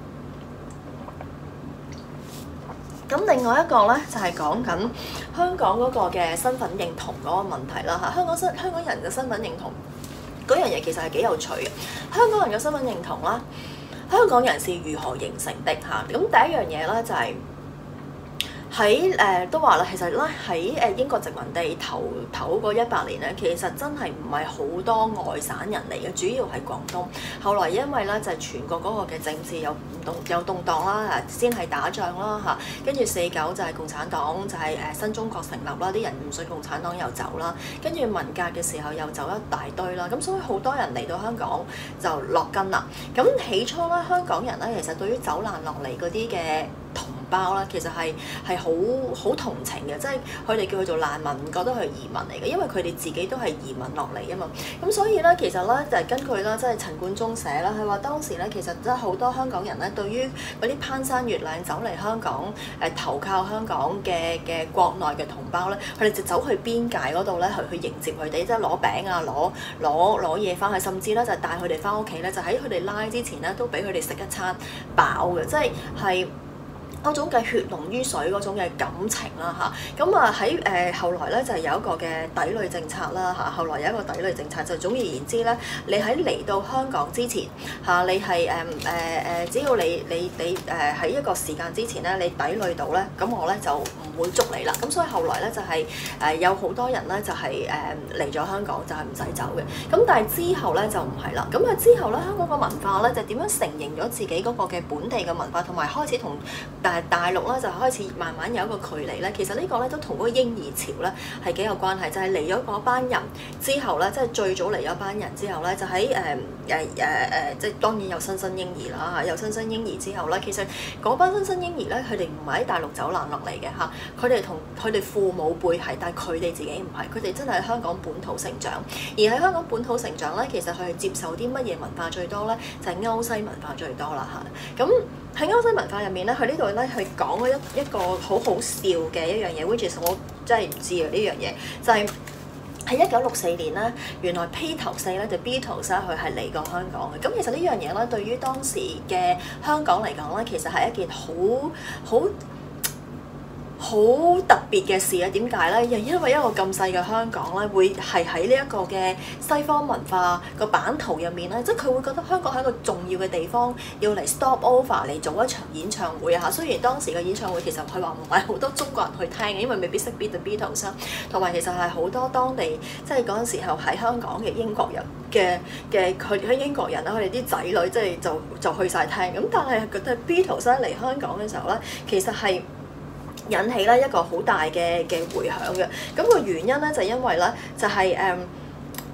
咁另外一個咧就係講緊香港嗰個嘅身份認同嗰個問題啦嚇，香港身香港人嘅身份認同。嗰樣嘢其實係幾有趣嘅，香港人嘅身份認同啦，香港人是如何形成的嚇？咁第一樣嘢咧就係喺誒都話啦，其實咧喺誒英國殖民地頭頭嗰一百年咧，其實真係唔係好多外省人嚟嘅，主要係廣東。後來因為咧就係全國嗰個嘅政治有唔動有動盪啦，先係打仗啦嚇，跟住四九就係共產黨就係誒新中國成立啦，啲人唔信共產黨又走啦，跟住文革嘅時候又走一大堆啦，咁所以好多人嚟到香港就落根啦。咁起初咧，香港人咧其實對於走難落嚟嗰啲嘅同胞啦，其實係係好好同情嘅，即係佢哋叫佢做難民，唔覺得佢係移民嚟嘅，因為佢哋自己都係移民落嚟啊嘛。咁所以咧，其實咧就係根據啦，即係陳冠中寫啦，佢話當時咧其實真係好多香港人咧，對於嗰啲攀山越嶺走嚟香港誒、呃、投靠香港嘅嘅國內嘅同胞咧，佢哋就走去邊界嗰度咧去去迎接佢哋，即係攞餅啊，攞攞攞嘢翻去，甚至咧就帶佢哋翻屋企咧，就喺佢哋拉之前咧都俾佢哋食一餐飽嘅，即係係。嗰種嘅血濃於水嗰種嘅感情啦嚇，咁啊喺誒後來咧就係有一個嘅抵壘政策啦嚇，後來有一個抵壘政策就總而言之咧，你喺嚟到香港之前嚇，你係誒誒誒，只要你你你誒喺一個時間之前咧，你抵壘到咧，咁我咧就唔會捉你啦。咁所以後來咧就係誒有好多人咧就係誒嚟咗香港就係唔使走嘅。咁但係之後咧就唔係啦。咁啊之後咧香港個文化咧就點樣承認咗自己嗰個嘅本地嘅文化，同埋開始同但係大陸咧就開始慢慢有一個距離咧，其實呢個咧都同嗰個嬰兒潮咧係幾有關係，就係嚟咗嗰班人之後咧，即係最早嚟咗班人之後咧，就喺誒誒誒誒，即係當然有新生嬰兒啦，有新生嬰兒之後咧，其實嗰班新生嬰兒咧，佢哋唔係喺大陸走難落嚟嘅嚇，佢哋同佢哋父母輩係，但係佢哋自己唔係，佢哋真係喺香港本土成長，而喺香港本土成長咧，其實佢係接受啲乜嘢文化最多咧？就係歐西文化最多啦嚇，咁。喺歐西文化入面咧，佢呢度咧去講咗一一個好好笑嘅一樣嘢 ，which is 我真係唔知啊呢樣嘢，就係喺一九六四年咧，原來披頭四咧就 Beatles 咧佢係嚟過香港嘅。咁其實呢樣嘢咧，對於當時嘅香港嚟講咧，其實係一件好好好特別嘅事啊！點解咧？又因為一個咁細嘅香港咧，會係喺呢一個嘅西方文化個版圖入面咧，即係佢會覺得香港係一個重要嘅地方，要嚟 stop over 嚟做一場演唱會啊！嚇，雖然當時嘅演唱會其實佢話唔係好多中國人去聽嘅，因為未必識 Beat the Beatles 啦，同埋其實係好多當地即係嗰陣時候喺香港嘅英國人嘅嘅佢喺英國人啦，佢哋啲仔女即係就就去晒聽咁，但係覺得 Beatles 嚟香港嘅時候咧，其實係引起咧一個好大嘅嘅迴響嘅，咁、那個原因咧就因為咧就係、是、誒。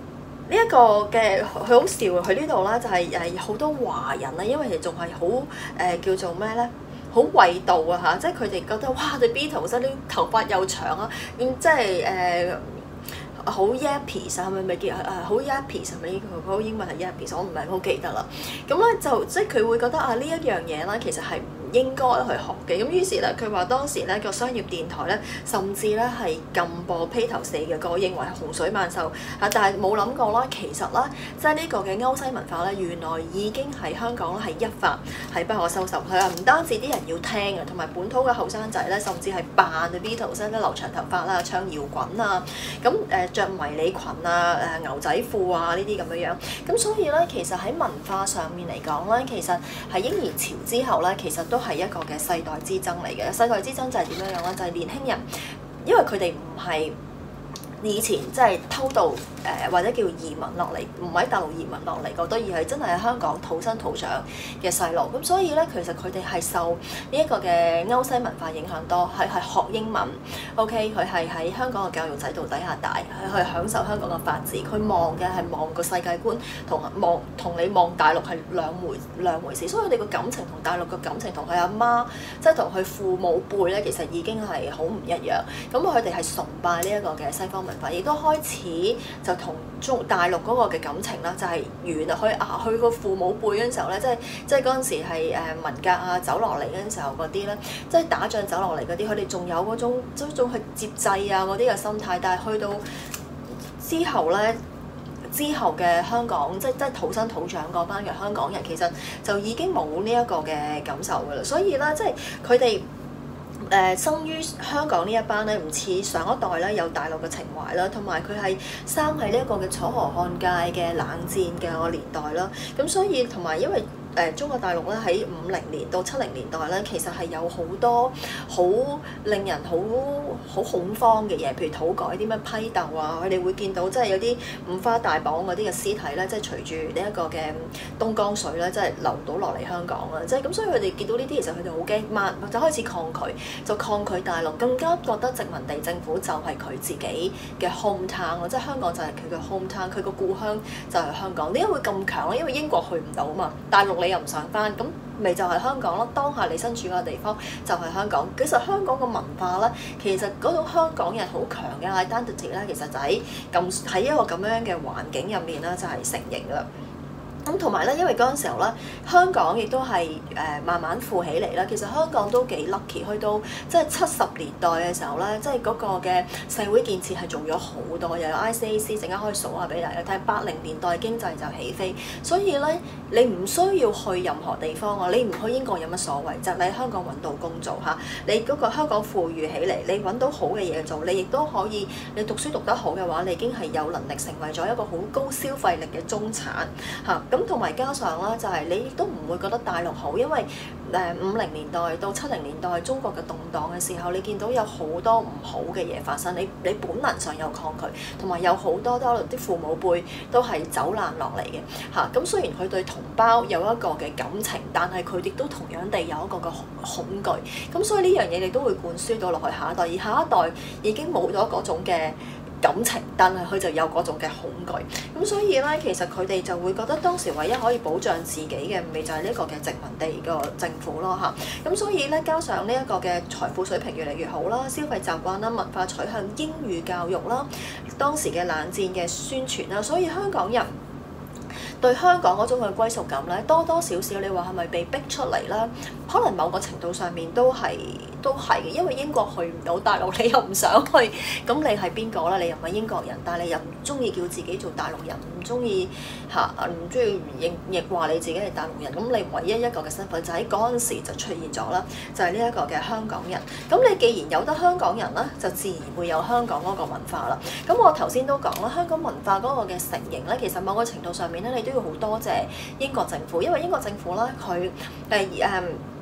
呢一個嘅佢好笑，佢呢度咧就係誒好多華人咧，因為佢仲係好誒叫做咩咧，好衛道啊嚇，即係佢哋覺得哇對 Beatles 啲頭髮又長啊，咁即係誒好 Yuppies 啊，係咪咪叫誒好 Yuppies 係咪呢個嗰個英文係 Yuppies？我唔係好記得啦。咁咧就即係佢會覺得啊呢一樣嘢咧其實係應該去學嘅，咁於是咧佢話當時咧個商業電台咧甚至咧係禁播披頭四嘅歌，認為係洪水猛獸嚇，但係冇諗過啦，其實啦即係呢個嘅歐西文化咧，原來已經喺香港係一發係不可收拾。佢話唔單止啲人要聽啊，同埋本土嘅後生仔咧，甚至係扮 Beatles 咧留長頭髮啦，唱搖滾啊，咁誒著迷你裙啊、誒牛仔褲啊呢啲咁樣樣，咁所以咧其實喺文化上面嚟講咧，其實係嬰兒潮之後咧，其實都係一個嘅世代之爭嚟嘅。世代之爭就係點樣樣咧？就係、是、年輕人，因為佢哋唔係以前即係偷渡誒、呃、或者叫移民落嚟，唔喺大陸移民落嚟嗰堆，而係真係喺香港土生土長嘅細路。咁所以咧，其實佢哋係受呢一個嘅歐西文化影響多，係係學英文。OK，佢係喺香港嘅教育制度底下大，係去享受香港嘅法治。佢望嘅係望個世界觀同望同你望大陸係兩回兩回事。所以佢哋個感情同大陸嘅感情同佢阿媽，即係同佢父母輩咧，其實已經係好唔一樣。咁佢哋係崇拜呢一個嘅西方文化，亦都開始就同中大陸嗰個嘅感情啦，就係遠啊！佢啊，佢個父母輩嗰陣時候咧，即係即係嗰陣時係誒文革啊走落嚟嗰陣時候嗰啲咧，即係打仗走落嚟嗰啲，佢哋仲有嗰種嗰種去接濟啊嗰啲嘅心態，但係去到之後咧。之後嘅香港，即係即係土生土長嗰班嘅香港人，其實就已經冇呢一個嘅感受㗎啦。所以咧，即係佢哋誒生於香港呢一班咧，唔似上一代咧有大陸嘅情懷啦，同埋佢係生喺呢一個嘅楚河漢界嘅冷戰嘅個年代啦。咁所以同埋因為。誒、呃、中國大陸咧喺五零年到七零年代咧，其實係有好多好令人好好恐慌嘅嘢，譬如土改啲咩批鬥啊，佢哋會見到即係有啲五花大綁嗰啲嘅屍體咧，即係隨住呢一個嘅東江水咧，即係流到落嚟香港啊！即係咁，所以佢哋見到呢啲，其實佢哋好驚，慢就開始抗拒，就抗拒大陸，更加覺得殖民地政府就係佢自己嘅 home town 咯，即係香港就係佢嘅 home town，佢個故鄉就係香港。點解會咁強咧？因為英國去唔到啊嘛，大陸你又唔想翻，咁咪就係香港咯。當下你身處嘅地方就係香港。其實香港嘅文化咧，其實嗰種香港人好強嘅 identity 咧，其實就喺咁喺一個咁樣嘅環境入面咧，就係成型啦。咁同埋咧，因為嗰陣時候咧，香港亦都係誒、呃、慢慢富起嚟啦。其實香港都幾 lucky，去到即係七十年代嘅時候咧，即係嗰個嘅社會建設係做咗好多，又有 I C A C，陣間可以數下俾大家睇。八零年代經濟就起飛，所以咧你唔需要去任何地方啊，你唔去英國有乜所謂？就係、你喺香港揾到工做嚇，你嗰個香港富裕起嚟，你揾到好嘅嘢做，你亦都可以，你讀書讀得好嘅話，你已經係有能力成為咗一個好高消費力嘅中產嚇。咁同埋加上啦，就係你亦都唔會覺得大陸好，因為誒五零年代到七零年代中國嘅動盪嘅時候，你見到有好多唔好嘅嘢發生，你你本能上有抗拒，同埋有好多都啲父母輩都係走難落嚟嘅嚇。咁雖然佢對同胞有一個嘅感情，但係佢亦都同樣地有一個嘅恐懼。咁所以呢樣嘢你都會灌輸到落去下一代，而下一代已經冇咗嗰種嘅感情，但係佢就有嗰種嘅恐懼，咁所以咧，其實佢哋就會覺得當時唯一可以保障自己嘅，咪就係呢個嘅殖民地個政府咯嚇。咁所以咧，加上呢一個嘅財富水平越嚟越好啦，消費習慣啦，文化取向英語教育啦，當時嘅冷戰嘅宣傳啦，所以香港人對香港嗰種嘅歸屬感咧，多多少少你話係咪被逼出嚟啦？可能某個程度上面都係都係嘅，因為英國去唔到大陸，你又唔想去，咁你係邊個啦？你又唔係英國人，但係你又唔中意叫自己做大陸人，唔中意嚇，唔中意認亦話你自己係大陸人，咁你唯一一個嘅身份就喺嗰陣時就出現咗啦，就係呢一個嘅香港人。咁你既然有得香港人啦，就自然會有香港嗰個文化啦。咁我頭先都講啦，香港文化嗰個嘅成形咧，其實某個程度上面咧，你都要好多謝英國政府，因為英國政府咧佢誒誒。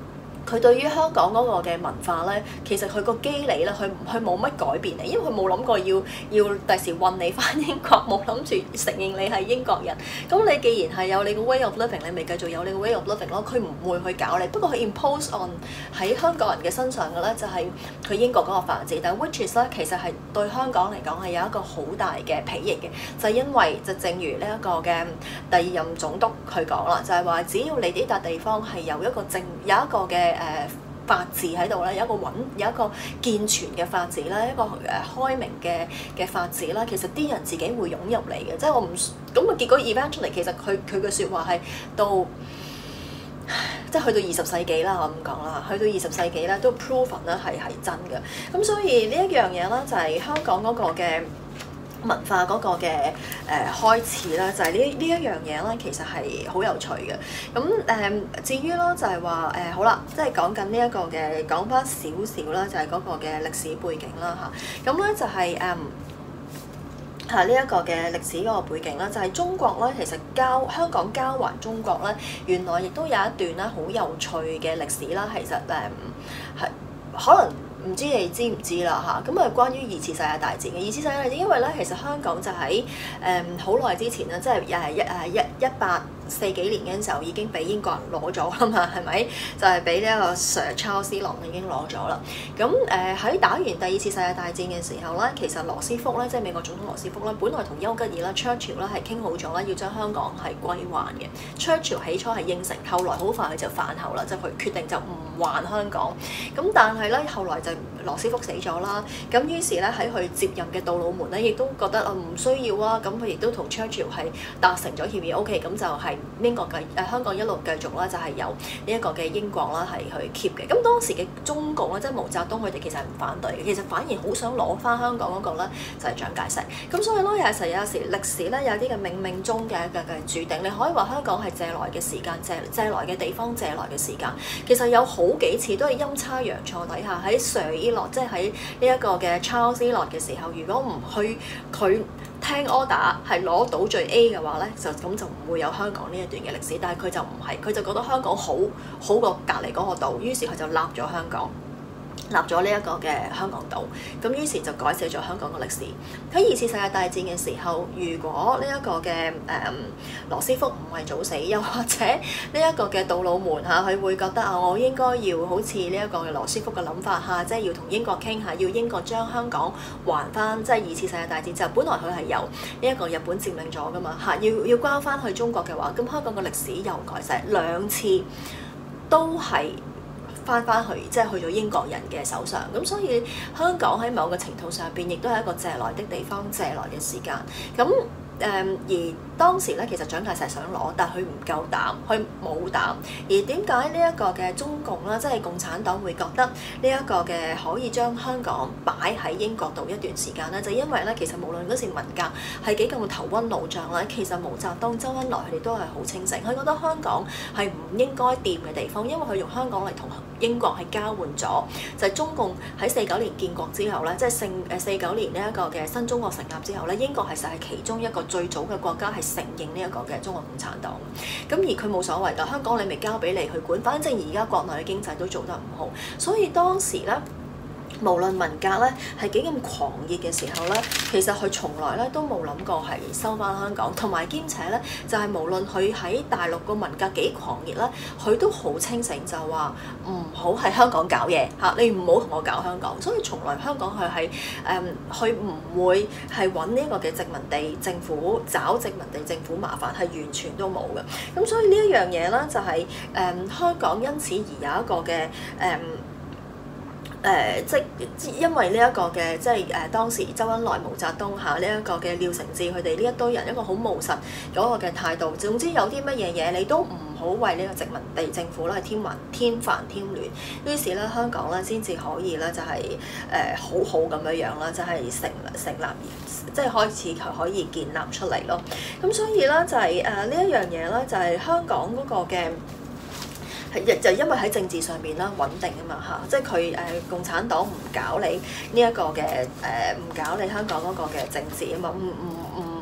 佢對於香港嗰個嘅文化咧，其實佢個機理咧，佢佢冇乜改變嚟，因為佢冇諗過要要第時運你翻英國，冇諗住承認你係英國人。咁你既然係有你個 way of living，你咪繼續有你個 way of living 咯。佢唔會去搞你。不過佢 impose on 喺香港人嘅身上嘅咧，就係佢英國嗰個法治。但係 which is 咧，其實係對香港嚟講係有一個好大嘅裨益嘅，就係因為就正如呢一個嘅第二任總督佢講啦，就係話只要你呢笪地方係有一個正有一個嘅誒、呃、法治喺度咧，有一個穩有一個健全嘅法治啦，一個誒開明嘅嘅法治啦，其實啲人自己會湧入嚟嘅。即係我唔咁啊，結果 eventually 其實佢佢嘅説話係到即係去到二十世紀啦，我咁講啦，去到二十世紀咧都 proven 咧係係真嘅。咁所以呢一樣嘢咧就係香港嗰個嘅文化嗰個嘅誒、呃、開始咧，就係、是、呢呢一樣嘢咧，其實係好有趣嘅。咁誒、呃、至於咯，就係話誒好啦，即係講緊呢一個嘅講翻少少啦，就係、是、嗰個嘅歷史背景啦嚇。咁咧就係誒係呢一個嘅歷史嗰個背景啦，就係、是、中國咧，其實交香港交還中國咧，原來亦都有一段咧好有趣嘅歷史啦。其實誒係、呃、可能。唔知你知唔知啦嚇？咁啊，關於二次世界大戰嘅二次世界大戰，因為咧其實香港就喺誒好耐之前啦，即係又係一誒一一八四幾年嘅時候已經俾英國人攞咗啦嘛，係咪？就係俾呢一個 Sir Charles Long 已經攞咗啦。咁誒喺打完第二次世界大戰嘅時候咧，其實羅斯福咧，即係美國總統羅斯福咧，本來同丘吉爾啦 Churchill 咧係傾好咗啦，要將香港係歸還嘅。Churchill 起初係應承，後來好快佢就反口啦，就佢決定就唔還香港。咁但係咧後來就羅斯福死咗啦，咁於是咧喺佢接任嘅杜魯門咧，亦都覺得啊唔需要啊，咁佢亦都同 Churchill 係達成咗協議 ，OK， 咁就係英國嘅誒、呃、香港一路繼續啦，就係由呢一個嘅英國啦係去 keep 嘅。咁當時嘅中共咧，即係毛澤東佢哋其實係唔反對嘅，其實反而好想攞翻香港嗰個咧就係蔣介石。咁所以咧有時有時歷史咧有啲嘅冥冥中嘅嘅嘅註定，你可以話香港係借來嘅時間，借借來嘅地方，借來嘅時間，其實有好幾次都係陰差陽錯底下喺上一落，即係喺呢一個嘅 Charles 落嘅時候，如果唔去佢聽 order 係攞到最 A 嘅話咧，就咁就唔會有香港呢一段嘅歷史。但係佢就唔係，佢就覺得香港好好過隔離嗰個島，於是佢就立咗香港。立咗呢一個嘅香港島，咁於是就改寫咗香港嘅歷史。喺二次世界大戰嘅時候，如果呢一個嘅誒、嗯、羅斯福唔係早死，又或者呢一個嘅杜魯門嚇，佢會覺得啊，我應該要好似呢一個嘅羅斯福嘅諗法嚇，即係要同英國傾下，要英國將香港還翻，即係二次世界大戰之後，本來佢係由呢一個日本佔領咗噶嘛嚇，要要交翻去中國嘅話，咁香港嘅歷史又改寫兩次都係。翻翻去即係去咗英國人嘅手上，咁所以香港喺某個程度上邊，亦都係一個借來的地方，借來嘅時間。咁誒、嗯、而當時咧，其實蔣介石想攞，但係佢唔夠膽，佢冇膽。而點解呢一個嘅中共啦，即係共產黨會覺得呢一個嘅可以將香港擺喺英國度一段時間咧？就因為咧，其實無論嗰時文革係幾咁頭昏腦脹咧，其實毛澤東、周恩來佢哋都係好清醒，佢覺得香港係唔應該掂嘅地方，因為佢用香港嚟同英國係交換咗，就係、是、中共喺四九年建國之後咧，即係四誒四九年呢一個嘅新中國成立之後咧，英國其實係其中一個最早嘅國家係承認呢一個嘅中國共產黨。咁而佢冇所謂㗎，香港你咪交俾你去管，反正而家國內嘅經濟都做得唔好，所以當時咧。無論文革咧係幾咁狂熱嘅時候咧，其實佢從來咧都冇諗過係收翻香港，同埋兼且咧就係、是、無論佢喺大陸個文革幾狂熱咧，佢都好清醒就話唔好喺香港搞嘢嚇，你唔好同我搞香港。所以從來香港佢係誒佢唔會係揾呢一個嘅殖民地政府找殖民地政府麻煩，係完全都冇嘅。咁所以呢一樣嘢咧就係、是、誒、嗯、香港因此而有一個嘅誒。嗯誒、呃、即因為呢一個嘅即係誒、呃、當時周恩來、毛澤東嚇呢一個嘅廖承志佢哋呢一堆人一個好務實嗰個嘅態度，總之有啲乜嘢嘢你都唔好為呢個殖民地政府咧添煩添煩添亂，於是咧香港咧先至可以咧就係、是、誒、呃、好好咁樣樣啦，就係、是、成成立即係開始可以建立出嚟咯。咁所以咧就係誒呢一樣嘢咧就係香港嗰個嘅。就因為喺政治上面啦穩定啊嘛嚇，即係佢誒共產黨唔搞你呢一個嘅誒唔搞你香港嗰個嘅政治啊嘛，唔唔唔唔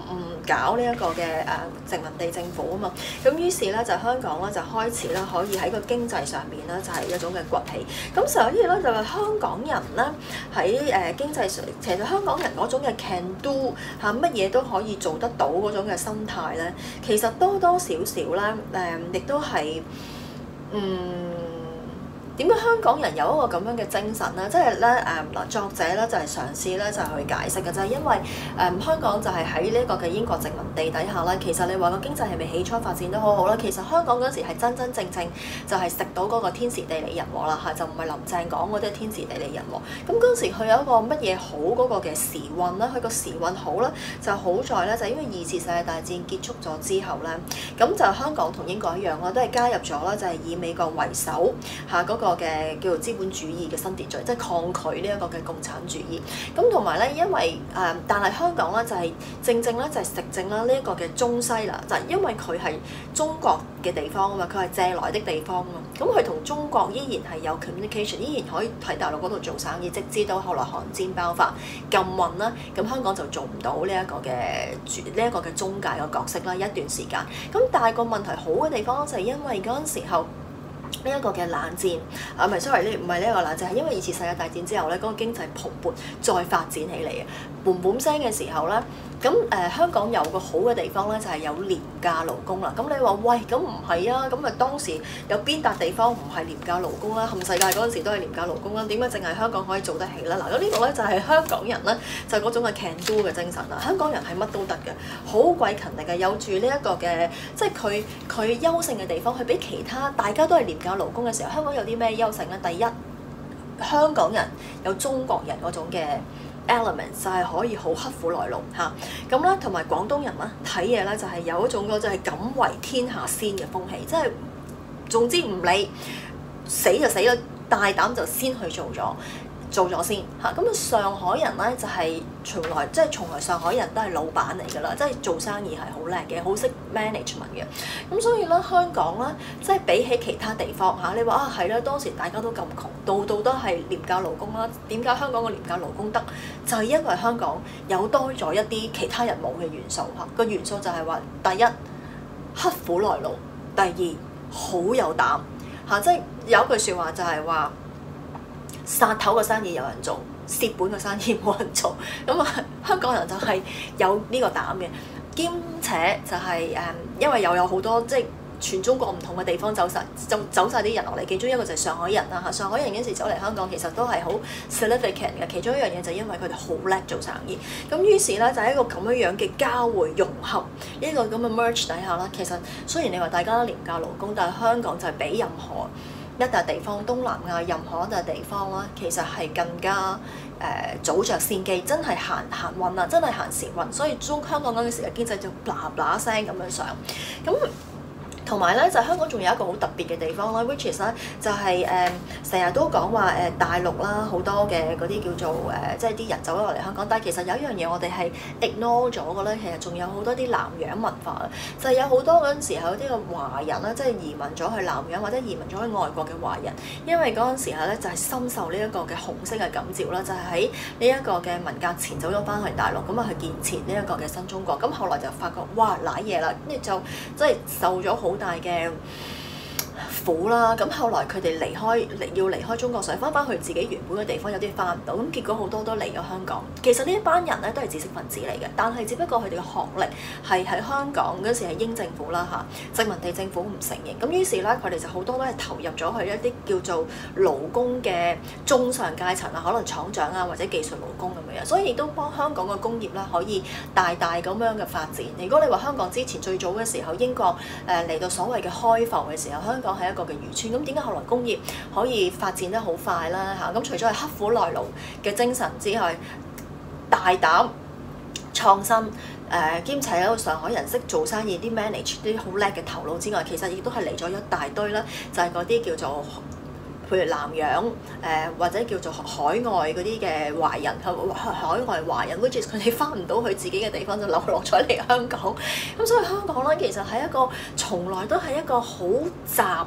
搞呢一個嘅誒、呃、殖民地政府啊嘛。咁於是咧就香港咧就開始咧可以喺個經濟上面咧就係、是、一種嘅崛起。咁所以咧就係香港人咧喺誒經濟上，其實香港人嗰種嘅 can do 嚇乜嘢都可以做得到嗰種嘅心態咧，其實多多少少咧誒亦都係嗯。點解香港人有一個咁樣嘅精神咧？即係咧誒嗱，作者咧就係嘗試咧就係去解釋嘅，就係因為誒、嗯、香港就係喺呢一個嘅英國殖民地底下咧，其實你話個經濟係咪起初發展得好好咧？其實香港嗰時係真真正正就係食到嗰個天時地利人和啦嚇，就唔係林鄭講嗰啲天時地利人和。咁嗰時佢有一個乜嘢好嗰個嘅時運咧？佢個時運好咧，就好在咧就係因為二次世界大戰結束咗之後咧，咁就香港同英國一樣啦，都係加入咗啦，就係以美國為首嚇嗰個嘅叫做資本主義嘅新秩序，即係抗拒呢一個嘅共產主義。咁同埋咧，因為誒、呃，但係香港咧就係、是、正正咧就係食正啦呢一個嘅中西啦，就係、是、因為佢係中國嘅地方啊嘛，佢係借來的地方啊嘛，咁佢同中國依然係有 communication， 依然可以喺大陸嗰度做生意，直至到後來韓戰爆發禁運啦，咁香港就做唔到呢一個嘅呢一個嘅中介嘅角色啦一段時間。咁但係個問題好嘅地方就係因為嗰陣時候。呢一個嘅冷戰啊，唔係 sorry，呢唔係呢一個冷戰，係因為二次世界大戰之後咧，嗰、那個經濟蓬勃再發展起嚟嘅，boom boom 聲嘅時候咧，咁誒、呃、香港有個好嘅地方咧，就係、是、有廉價勞工啦。咁你話喂，咁唔係啊？咁啊當時有邊笪地方唔係廉價勞工啦？冚世界嗰陣時都係廉價勞工啦，點解淨係香港可以做得起咧？嗱，咁呢個咧就係、是、香港人咧，就係、是、嗰種嘅 can do 嘅精神啦。香港人係乜都得嘅，好鬼勤力嘅，有住呢一個嘅，即係佢佢優勝嘅地方，佢比其他大家都係廉價勞工嘅時候，香港有啲咩優勝咧？第一，香港人有中國人嗰種嘅 element， 就係可以好刻苦耐勞嚇。咁咧，同埋廣東人咧睇嘢咧就係有一種嗰就係敢為天下先嘅風氣，即係總之唔理死就死啦，大膽就先去做咗。做咗先嚇，咁啊上海人咧就係從來即係從來上海人都係老闆嚟㗎啦，即係做生意係好叻嘅，好識 management 嘅。咁所以咧香港咧，即係比起其他地方嚇，你話啊係啦，當時大家都咁窮，度度都係廉價勞工啦。點解香港嘅廉價勞工得？就係因為香港有多咗一啲其他人冇嘅元素嚇。個元素就係話，第一刻苦耐勞，第二好有膽嚇。即係有一句説話就係話，殺頭嘅生意有人做，蝕本嘅生意冇人做。咁啊，香港人就係有呢個膽嘅，兼且就係、是、誒，因為又有好多即係全中國唔同嘅地方走晒，就走晒啲人落嚟。其中一個就係上海人啦嚇，上海人嗰時走嚟香港其實都係好 significant 嘅。其中一樣嘢就係因為佢哋好叻做生意。咁於是咧就喺一個咁樣樣嘅交匯融合呢個咁嘅 merge 底下啦，其實雖然你話大家都廉價勞工，但係香港就係比任何一笪地方，東南亞任何一笪地方啦，其實係更加誒、呃、早着先機，真係行行運啊，真係行時運，所以中香港嗰陣時嘅經濟就嗱嗱聲咁樣上，咁。同埋咧，就香港仲有一個好特別嘅地方啦 which is 咧就係誒成日都講話誒大陸啦，好多嘅嗰啲叫做誒、呃，即係啲人走咗落嚟香港。但係其實有一樣嘢我哋係 ignore 咗嘅咧，其實仲有好多啲南洋文化，就係、是、有好多嗰陣時候有啲嘅華人啦，即係移民咗去南洋或者移民咗去外國嘅華人，因為嗰陣時候咧就係深受呢一個嘅紅色嘅感召啦，就係喺呢一個嘅文革前走咗翻去大陸，咁啊去建設呢一個嘅新中國。咁後來就發覺哇瀨嘢啦，跟住就即係受咗好大嘅苦啦，咁後來佢哋離開，要離開中國，想翻返去自己原本嘅地方，有啲翻唔到，咁結果好多都嚟咗香港。其實呢一班人咧都係知識分子嚟嘅，但係只不過佢哋嘅學歷係喺香港嗰時係英政府啦嚇，殖民地政府唔承認，咁於是咧佢哋就好多都係投入咗去一啲叫做勞工嘅中上階層啊，可能廠長啊或者技術勞工咁樣，所以亦都幫香港嘅工業咧可以大大咁樣嘅發展。如果你話香港之前最早嘅時候，英國誒嚟到所謂嘅開埠嘅時候，香港係一個嘅漁村，咁點解後來工業可以發展得好快啦嚇？咁除咗係刻苦耐勞嘅精神之外，大膽創新誒，兼且有上海人識做生意，啲 manage 啲好叻嘅頭腦之外，其實亦都係嚟咗一大堆啦，就係嗰啲叫做譬如南洋誒、呃、或者叫做海外嗰啲嘅華人，海外華人 which is 佢哋翻唔到去自己嘅地方，就流落咗嚟香港。咁所以香港咧其實係一個從來都係一個好雜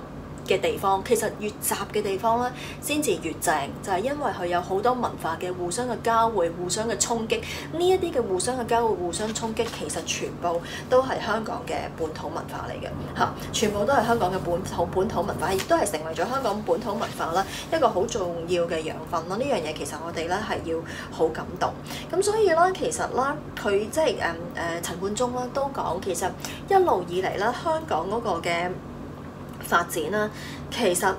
嘅地方，其實越雜嘅地方咧，先至越正，就係、是、因為佢有好多文化嘅互相嘅交匯、互相嘅衝擊。呢一啲嘅互相嘅交匯、互相衝擊，其實全部都係香港嘅本土文化嚟嘅嚇，全部都係香港嘅本土本土文化，亦都係成為咗香港本土文化啦一個好重要嘅養分咯。呢樣嘢其實我哋咧係要好感動。咁所以咧，其實咧佢即係誒誒陳冠中啦都講，其實一路以嚟咧香港嗰個嘅發展啦，其實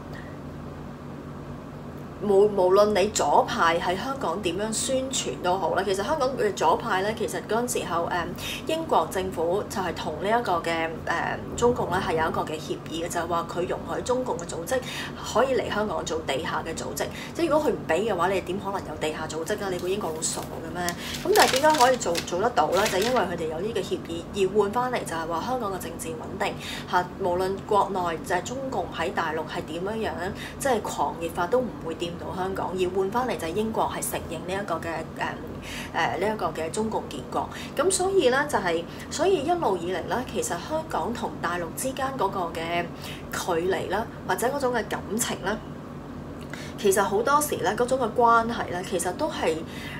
無無論你左派喺香港點樣宣傳都好啦，其實香港嘅左派咧，其實嗰陣時候誒英國政府就係同呢一個嘅誒中共咧係有一個嘅協議嘅，就係話佢容許中共嘅組織可以嚟香港做地下嘅組織。即係如果佢唔俾嘅話，你點可能有地下組織啊？你估英國佬傻嘅咩？咁但係點解可以做做得到咧？就係因為佢哋有呢個協議，而換翻嚟就係話香港嘅政治穩定嚇，無論國內就係中共喺大陸係點樣樣，即係狂熱化都唔會掂到香港，而換翻嚟就係英國係承認呢一個嘅誒誒呢一個嘅中共建國。咁所以咧就係、是，所以一路以嚟咧，其實香港同大陸之間嗰個嘅距離啦，或者嗰種嘅感情咧，其實好多時咧嗰種嘅關係咧，其實都係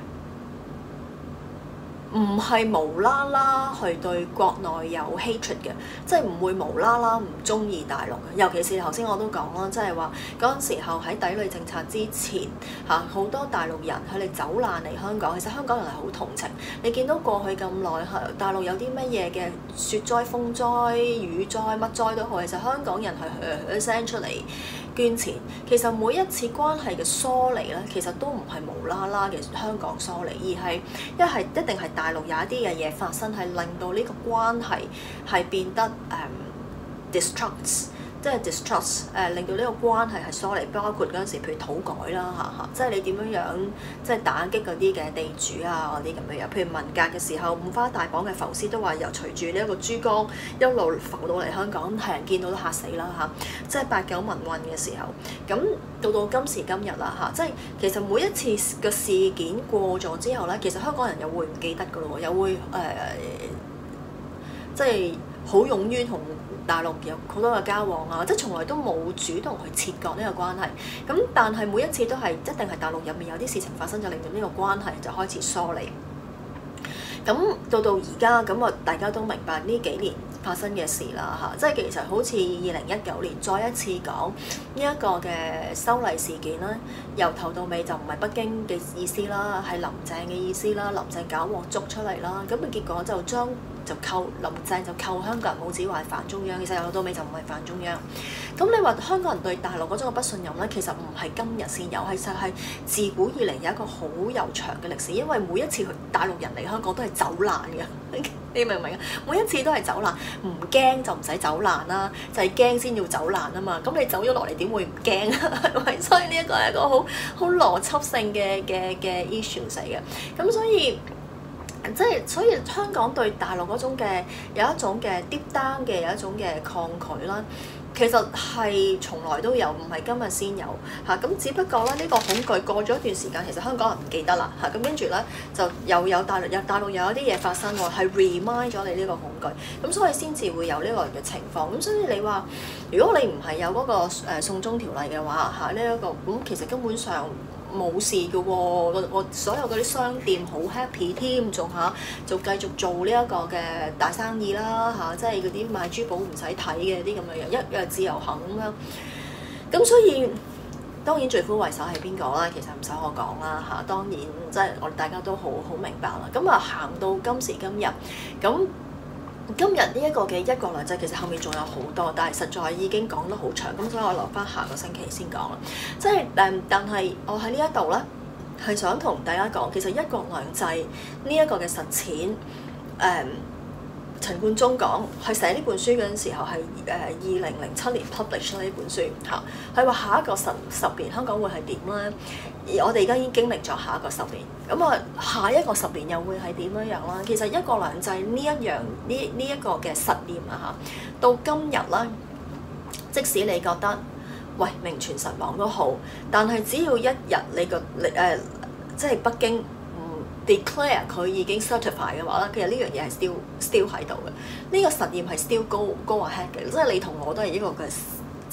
唔係無啦啦去對國內有 hatred 嘅，即係唔會無啦啦唔中意大陸嘅。尤其是頭先我都講啦，即係話嗰陣時候喺抵壘政策之前嚇，好多大陸人佢哋走難嚟香港，其實香港人係好同情。你見到過去咁耐，大陸有啲乜嘢嘅雪災、風災、雨災、乜災都好，其實香港人係噏噏聲出嚟捐錢。其實每一次關係嘅疏離咧，其實都唔係無啦啦嘅香港疏離，而係一係一定係大陸有一啲嘅嘢發生，係令到呢個關係係變得誒、um, distrust，即係 distrust 誒、呃，令到呢個關係係疏離。包括嗰陣時，譬如土改啦嚇嚇，即係你點樣樣即係打擊嗰啲嘅地主啊嗰啲咁嘅樣。譬如文革嘅時候，五花大綁嘅浮屍都話由隨住呢一個珠江一路浮到嚟香港，咁係人見到都嚇死啦嚇。即係八九民運嘅時候，咁到到今時今日啦嚇，即係其實每一次嘅事件過咗之後咧，其實香港人又會唔記得噶咯喎，又會誒、呃，即係好勇於同大陸有好多嘅交往啊，即係從來都冇主動去切割呢個關係。咁但係每一次都係一定係大陸入面有啲事情發生，就令到呢個關係就開始疏離。咁到到而家咁啊，大家都明白呢幾年發生嘅事啦嚇，即係其實好似二零一九年再一次講呢一個嘅修例事件啦，由頭到尾就唔係北京嘅意思啦，係林鄭嘅意思啦，林鄭搞鑊捉出嚟啦，咁嘅結果就將就扣林鄭就扣香港人帽子話係反中央，其實由頭到尾就唔係反中央。咁你話香港人對大陸嗰種嘅不信任咧，其實唔係今日先有，係就係自古以嚟有一個好悠長嘅歷史，因為每一次去大陸人嚟香港都係走難嘅，你明唔明啊？每一次都係走難，唔驚就唔使走難啦，就係驚先要走難啊嘛。咁你走咗落嚟點會唔驚啊？係咪？所以呢一個係一個好好邏輯性嘅嘅嘅 issue 嚟嘅。咁所以即係所以香港對大陸嗰種嘅有一種嘅 deep down 嘅有一種嘅抗拒啦。其實係從來都有，唔係今日先有嚇。咁只不過咧，呢個恐懼過咗一段時間，其實香港人唔記得啦嚇。咁跟住咧就又有大陸有大陸有一啲嘢發生喎，係 remind 咗你呢個恐懼。咁所以先至會有呢個嘅情況。咁所以你話，如果你唔係有嗰個誒送中條例嘅話嚇，呢一個咁其實根本上冇事嘅喎。我我所有嗰啲商店好 happy 添，仲嚇就繼續做呢一個嘅大生意啦嚇，即係嗰啲賣珠寶唔使睇嘅啲咁嘅嘢，一日自由行咁樣。咁所以當然罪魁禍首係邊個啦？其實唔使我講啦嚇。當然即係我哋大家都好好明白啦。咁啊行到今時今日，咁今日呢一個嘅一國兩制其實後面仲有好多，但係實在已經講得好長，咁所以我留翻下個星期先講啦。即係誒，但係我喺呢一度咧係想同大家講，其實一國兩制呢一個嘅實踐誒。嗯陳冠中講，佢寫呢本書嗰陣時候係誒二零零七年 publish 呢本書嚇，佢話下一個十十年香港會係點咧？而我哋而家已經經歷咗下一個十年，咁啊下一個十年又會係點樣樣啦？其實一國兩制呢一樣呢呢一個嘅實驗啊嚇，到今日啦，即使你覺得喂名存實亡都好，但係只要一日你個你誒即係北京declare 佢已經 certify 嘅話咧，其實呢樣嘢係 still still 喺度嘅。呢、這個實驗係 still go go ahead 嘅，即係你同我都係一個嘅，即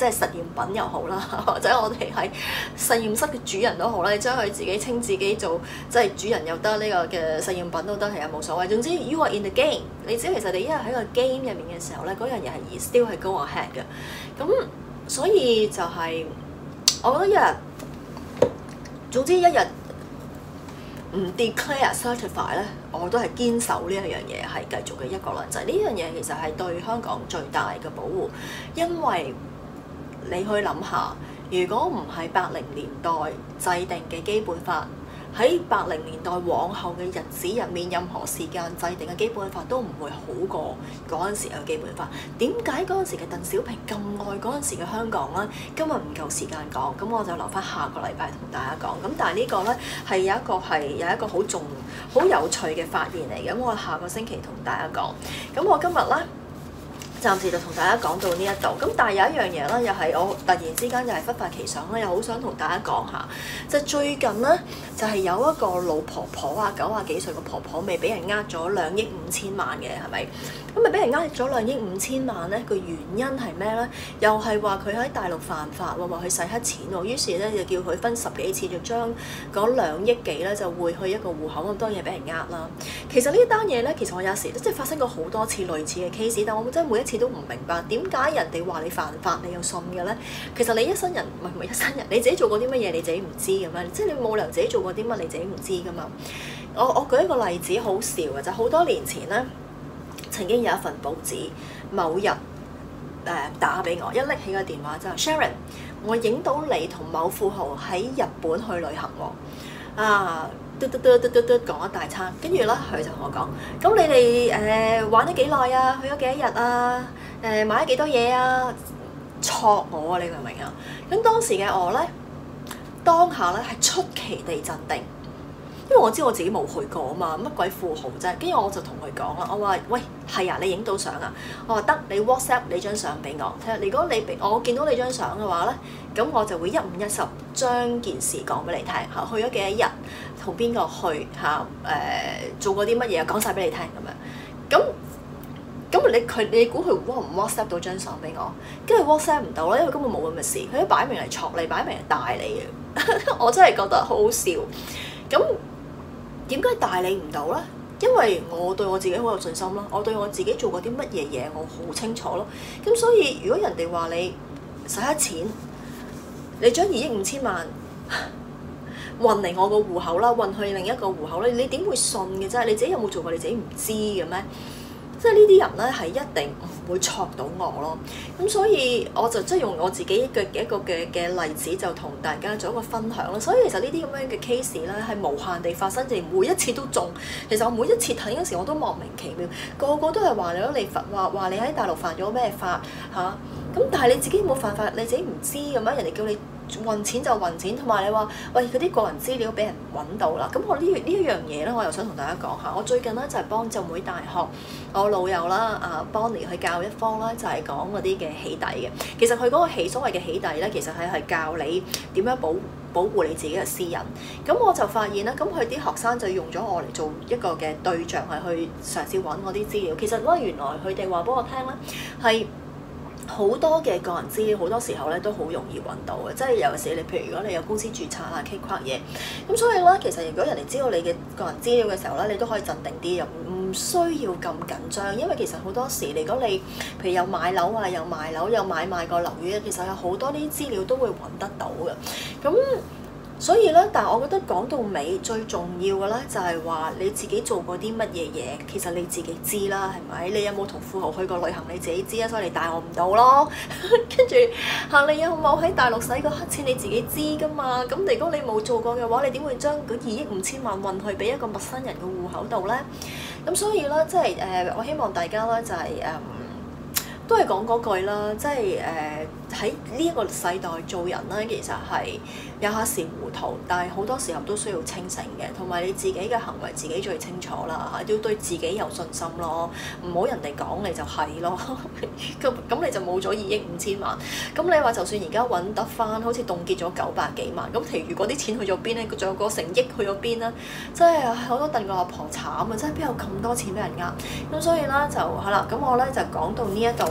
即係實驗品又好啦，或者我哋喺實驗室嘅主人都好啦，你將佢自己稱自己做即係主人又得，呢個嘅實驗品都得，其實冇所謂。總之 you are in the game， 你知其實你一日喺個 game 入面嘅時候咧，嗰樣嘢係 still 係 go ahead 嘅。咁所以就係、是、我覺得一日，總之一日唔 declare certify 咧，我都係堅守呢一樣嘢係繼續嘅一國兩制。呢樣嘢其實係對香港最大嘅保護，因為你去諗下，如果唔係八零年代制定嘅基本法，喺八零年代往後嘅日子入面，任何時間制定嘅基本法都唔會好過嗰陣時嘅基本法。點解嗰陣時嘅鄧小平咁愛嗰陣時嘅香港咧？今日唔夠時間講，咁我就留翻下個禮拜同大家講。咁但係呢個咧係有一個係有一個好重好有趣嘅發現嚟嘅。咁我下個星期同大家講。咁我今日咧，暫時就同大家講到呢一度，咁但係有一樣嘢咧，又係我突然之間又係忽發奇想咧，又好想同大家講下，就係、最近咧就係、係、有一個老婆婆啊，九啊幾歲嘅婆婆，未俾人呃咗兩億五千萬嘅，係咪？咁咪俾人呃咗兩億五千萬咧？個原因係咩咧？又係話佢喺大陸犯法喎，話佢洗黑錢喎，於是咧就叫佢分十幾次，就將嗰兩億幾咧就匯去一個戶口，咁當然係俾人呃啦。其實呢單嘢咧，其實我有時即係發生過好多次類似嘅 case， 但我真係每一次都唔明白點解人哋話你犯法，你又信嘅咧？其實你一生人唔係唔係一生人，你自己做過啲乜嘢你自己唔知嘅咩？即係你冇理由自己做過啲乜你自己唔知噶嘛？我我舉一個例子好笑嘅就好多年前咧。曾經有一份報紙，某日誒、呃、打俾我，一拎起個電話就話 Sharon， 我影到你同某富豪喺日本去旅行喎，啊嘟嘟嘟嘟嘟嘟講一大餐，跟住咧佢就同我講，咁你哋誒、呃、玩咗幾耐啊？去咗幾多日啊？誒、呃、買咗幾多嘢啊？戳我啊！你明唔明啊？咁當時嘅我咧，當下咧係出奇地鎮定。因為我知我自己冇去過啊嘛，乜鬼富豪啫？跟住我就同佢講啦，我話：喂，係啊，你影到相啊？我話得，你 WhatsApp 你張相俾我睇下。如果你俾我見到你張相嘅話咧，咁我就會一五一十將件事講俾你聽嚇，去咗幾多日，同邊個去嚇？誒、呃，做過啲乜嘢，講晒俾你聽咁樣。咁咁你佢你估佢 Wha 唔 WhatsApp 到張相俾我？跟住 WhatsApp 唔到啦，因為根本冇咁嘅事，佢都擺明嚟錯你，擺明嚟帶你嘅。我真係覺得好好笑。咁點解帶你唔到咧？因為我對我自己好有信心咯，我對我自己做過啲乜嘢嘢，我好清楚咯。咁所以如果人哋話你使咗錢，你將二億五千萬運嚟我個戶口啦，運去另一個戶口咧，你點會信嘅啫？你自己有冇做過？你自己唔知嘅咩？即係呢啲人咧係一定唔會錯到我咯。咁所以我就即係用我自己嘅一個嘅嘅例子，就同大家做一個分享咯。所以其實呢啲咁樣嘅 case 咧係無限地發生，而每一次都中。其實我每一次睇嗰時我都莫名其妙，個個都係話你咯，你話話你喺大陸犯咗咩法嚇？咁、啊、但係你自己冇犯法，你自己唔知咁樣，人哋叫你運錢就運錢，同埋你話喂嗰啲個人資料俾人揾到啦。咁我呢呢一樣嘢咧，我又想同大家講下。我最近咧就係幫浸會大學我老友啦啊 Bonnie 去教一科啦，就係講嗰啲嘅起底嘅。其實佢嗰個起所謂嘅起底咧，其實係係教你點樣保保護你自己嘅私隱。咁我就發現咧，咁佢啲學生就用咗我嚟做一個嘅對象，係去嘗試揾我啲資料。其實咧原來佢哋話俾我聽咧係。好多嘅個人資料，好多時候咧都好容易揾到嘅，即係有時你譬如如果你有公司註冊啊、K 框嘢，咁所以咧其實如果人哋知道你嘅個人資料嘅時候咧，你都可以鎮定啲，又唔需要咁緊張，因為其實好多時如果你譬如有買樓啊、有賣樓、有買賣過樓宇咧，其實有好多啲資料都會揾得到嘅，咁。所以咧，但係我覺得講到尾最重要嘅咧，就係話你自己做過啲乜嘢嘢，其實你自己知啦，係咪？你有冇同富豪去過旅行，你自己知啊，所以你帶我唔到咯。跟住嚇，你有冇喺大陸使過黑錢，你自己知噶嘛？咁如果你冇做過嘅話，你點會將嗰二億五千萬運去俾一個陌生人嘅戶口度咧？咁所以咧，即係誒，我希望大家咧就係、是、誒。嗯都係講嗰句啦，即係誒喺呢一個世代做人咧，其實係有下時糊塗，但係好多時候都需要清醒嘅，同埋你自己嘅行為自己最清楚啦，要對自己有信心咯，唔好人哋講你就係咯，咁咁你就冇咗二億五千萬。咁你話就算而家揾得翻，好似凍結咗九百幾萬，咁其餘嗰啲錢去咗邊咧？仲有個成億去咗邊咧？真係好多戥個阿婆慘啊！真係邊有咁多錢俾人呃？咁所以咧就係啦，咁我咧就講到呢一度。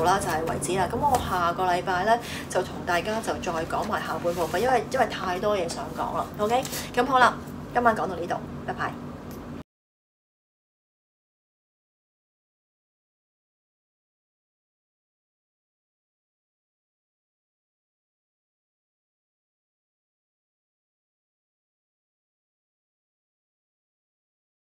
度啦，就係為止啦。咁我下個禮拜咧就同大家就再講埋下半部分，因為因為太多嘢想講啦。OK，咁好啦，今晚講到呢度，拜拜。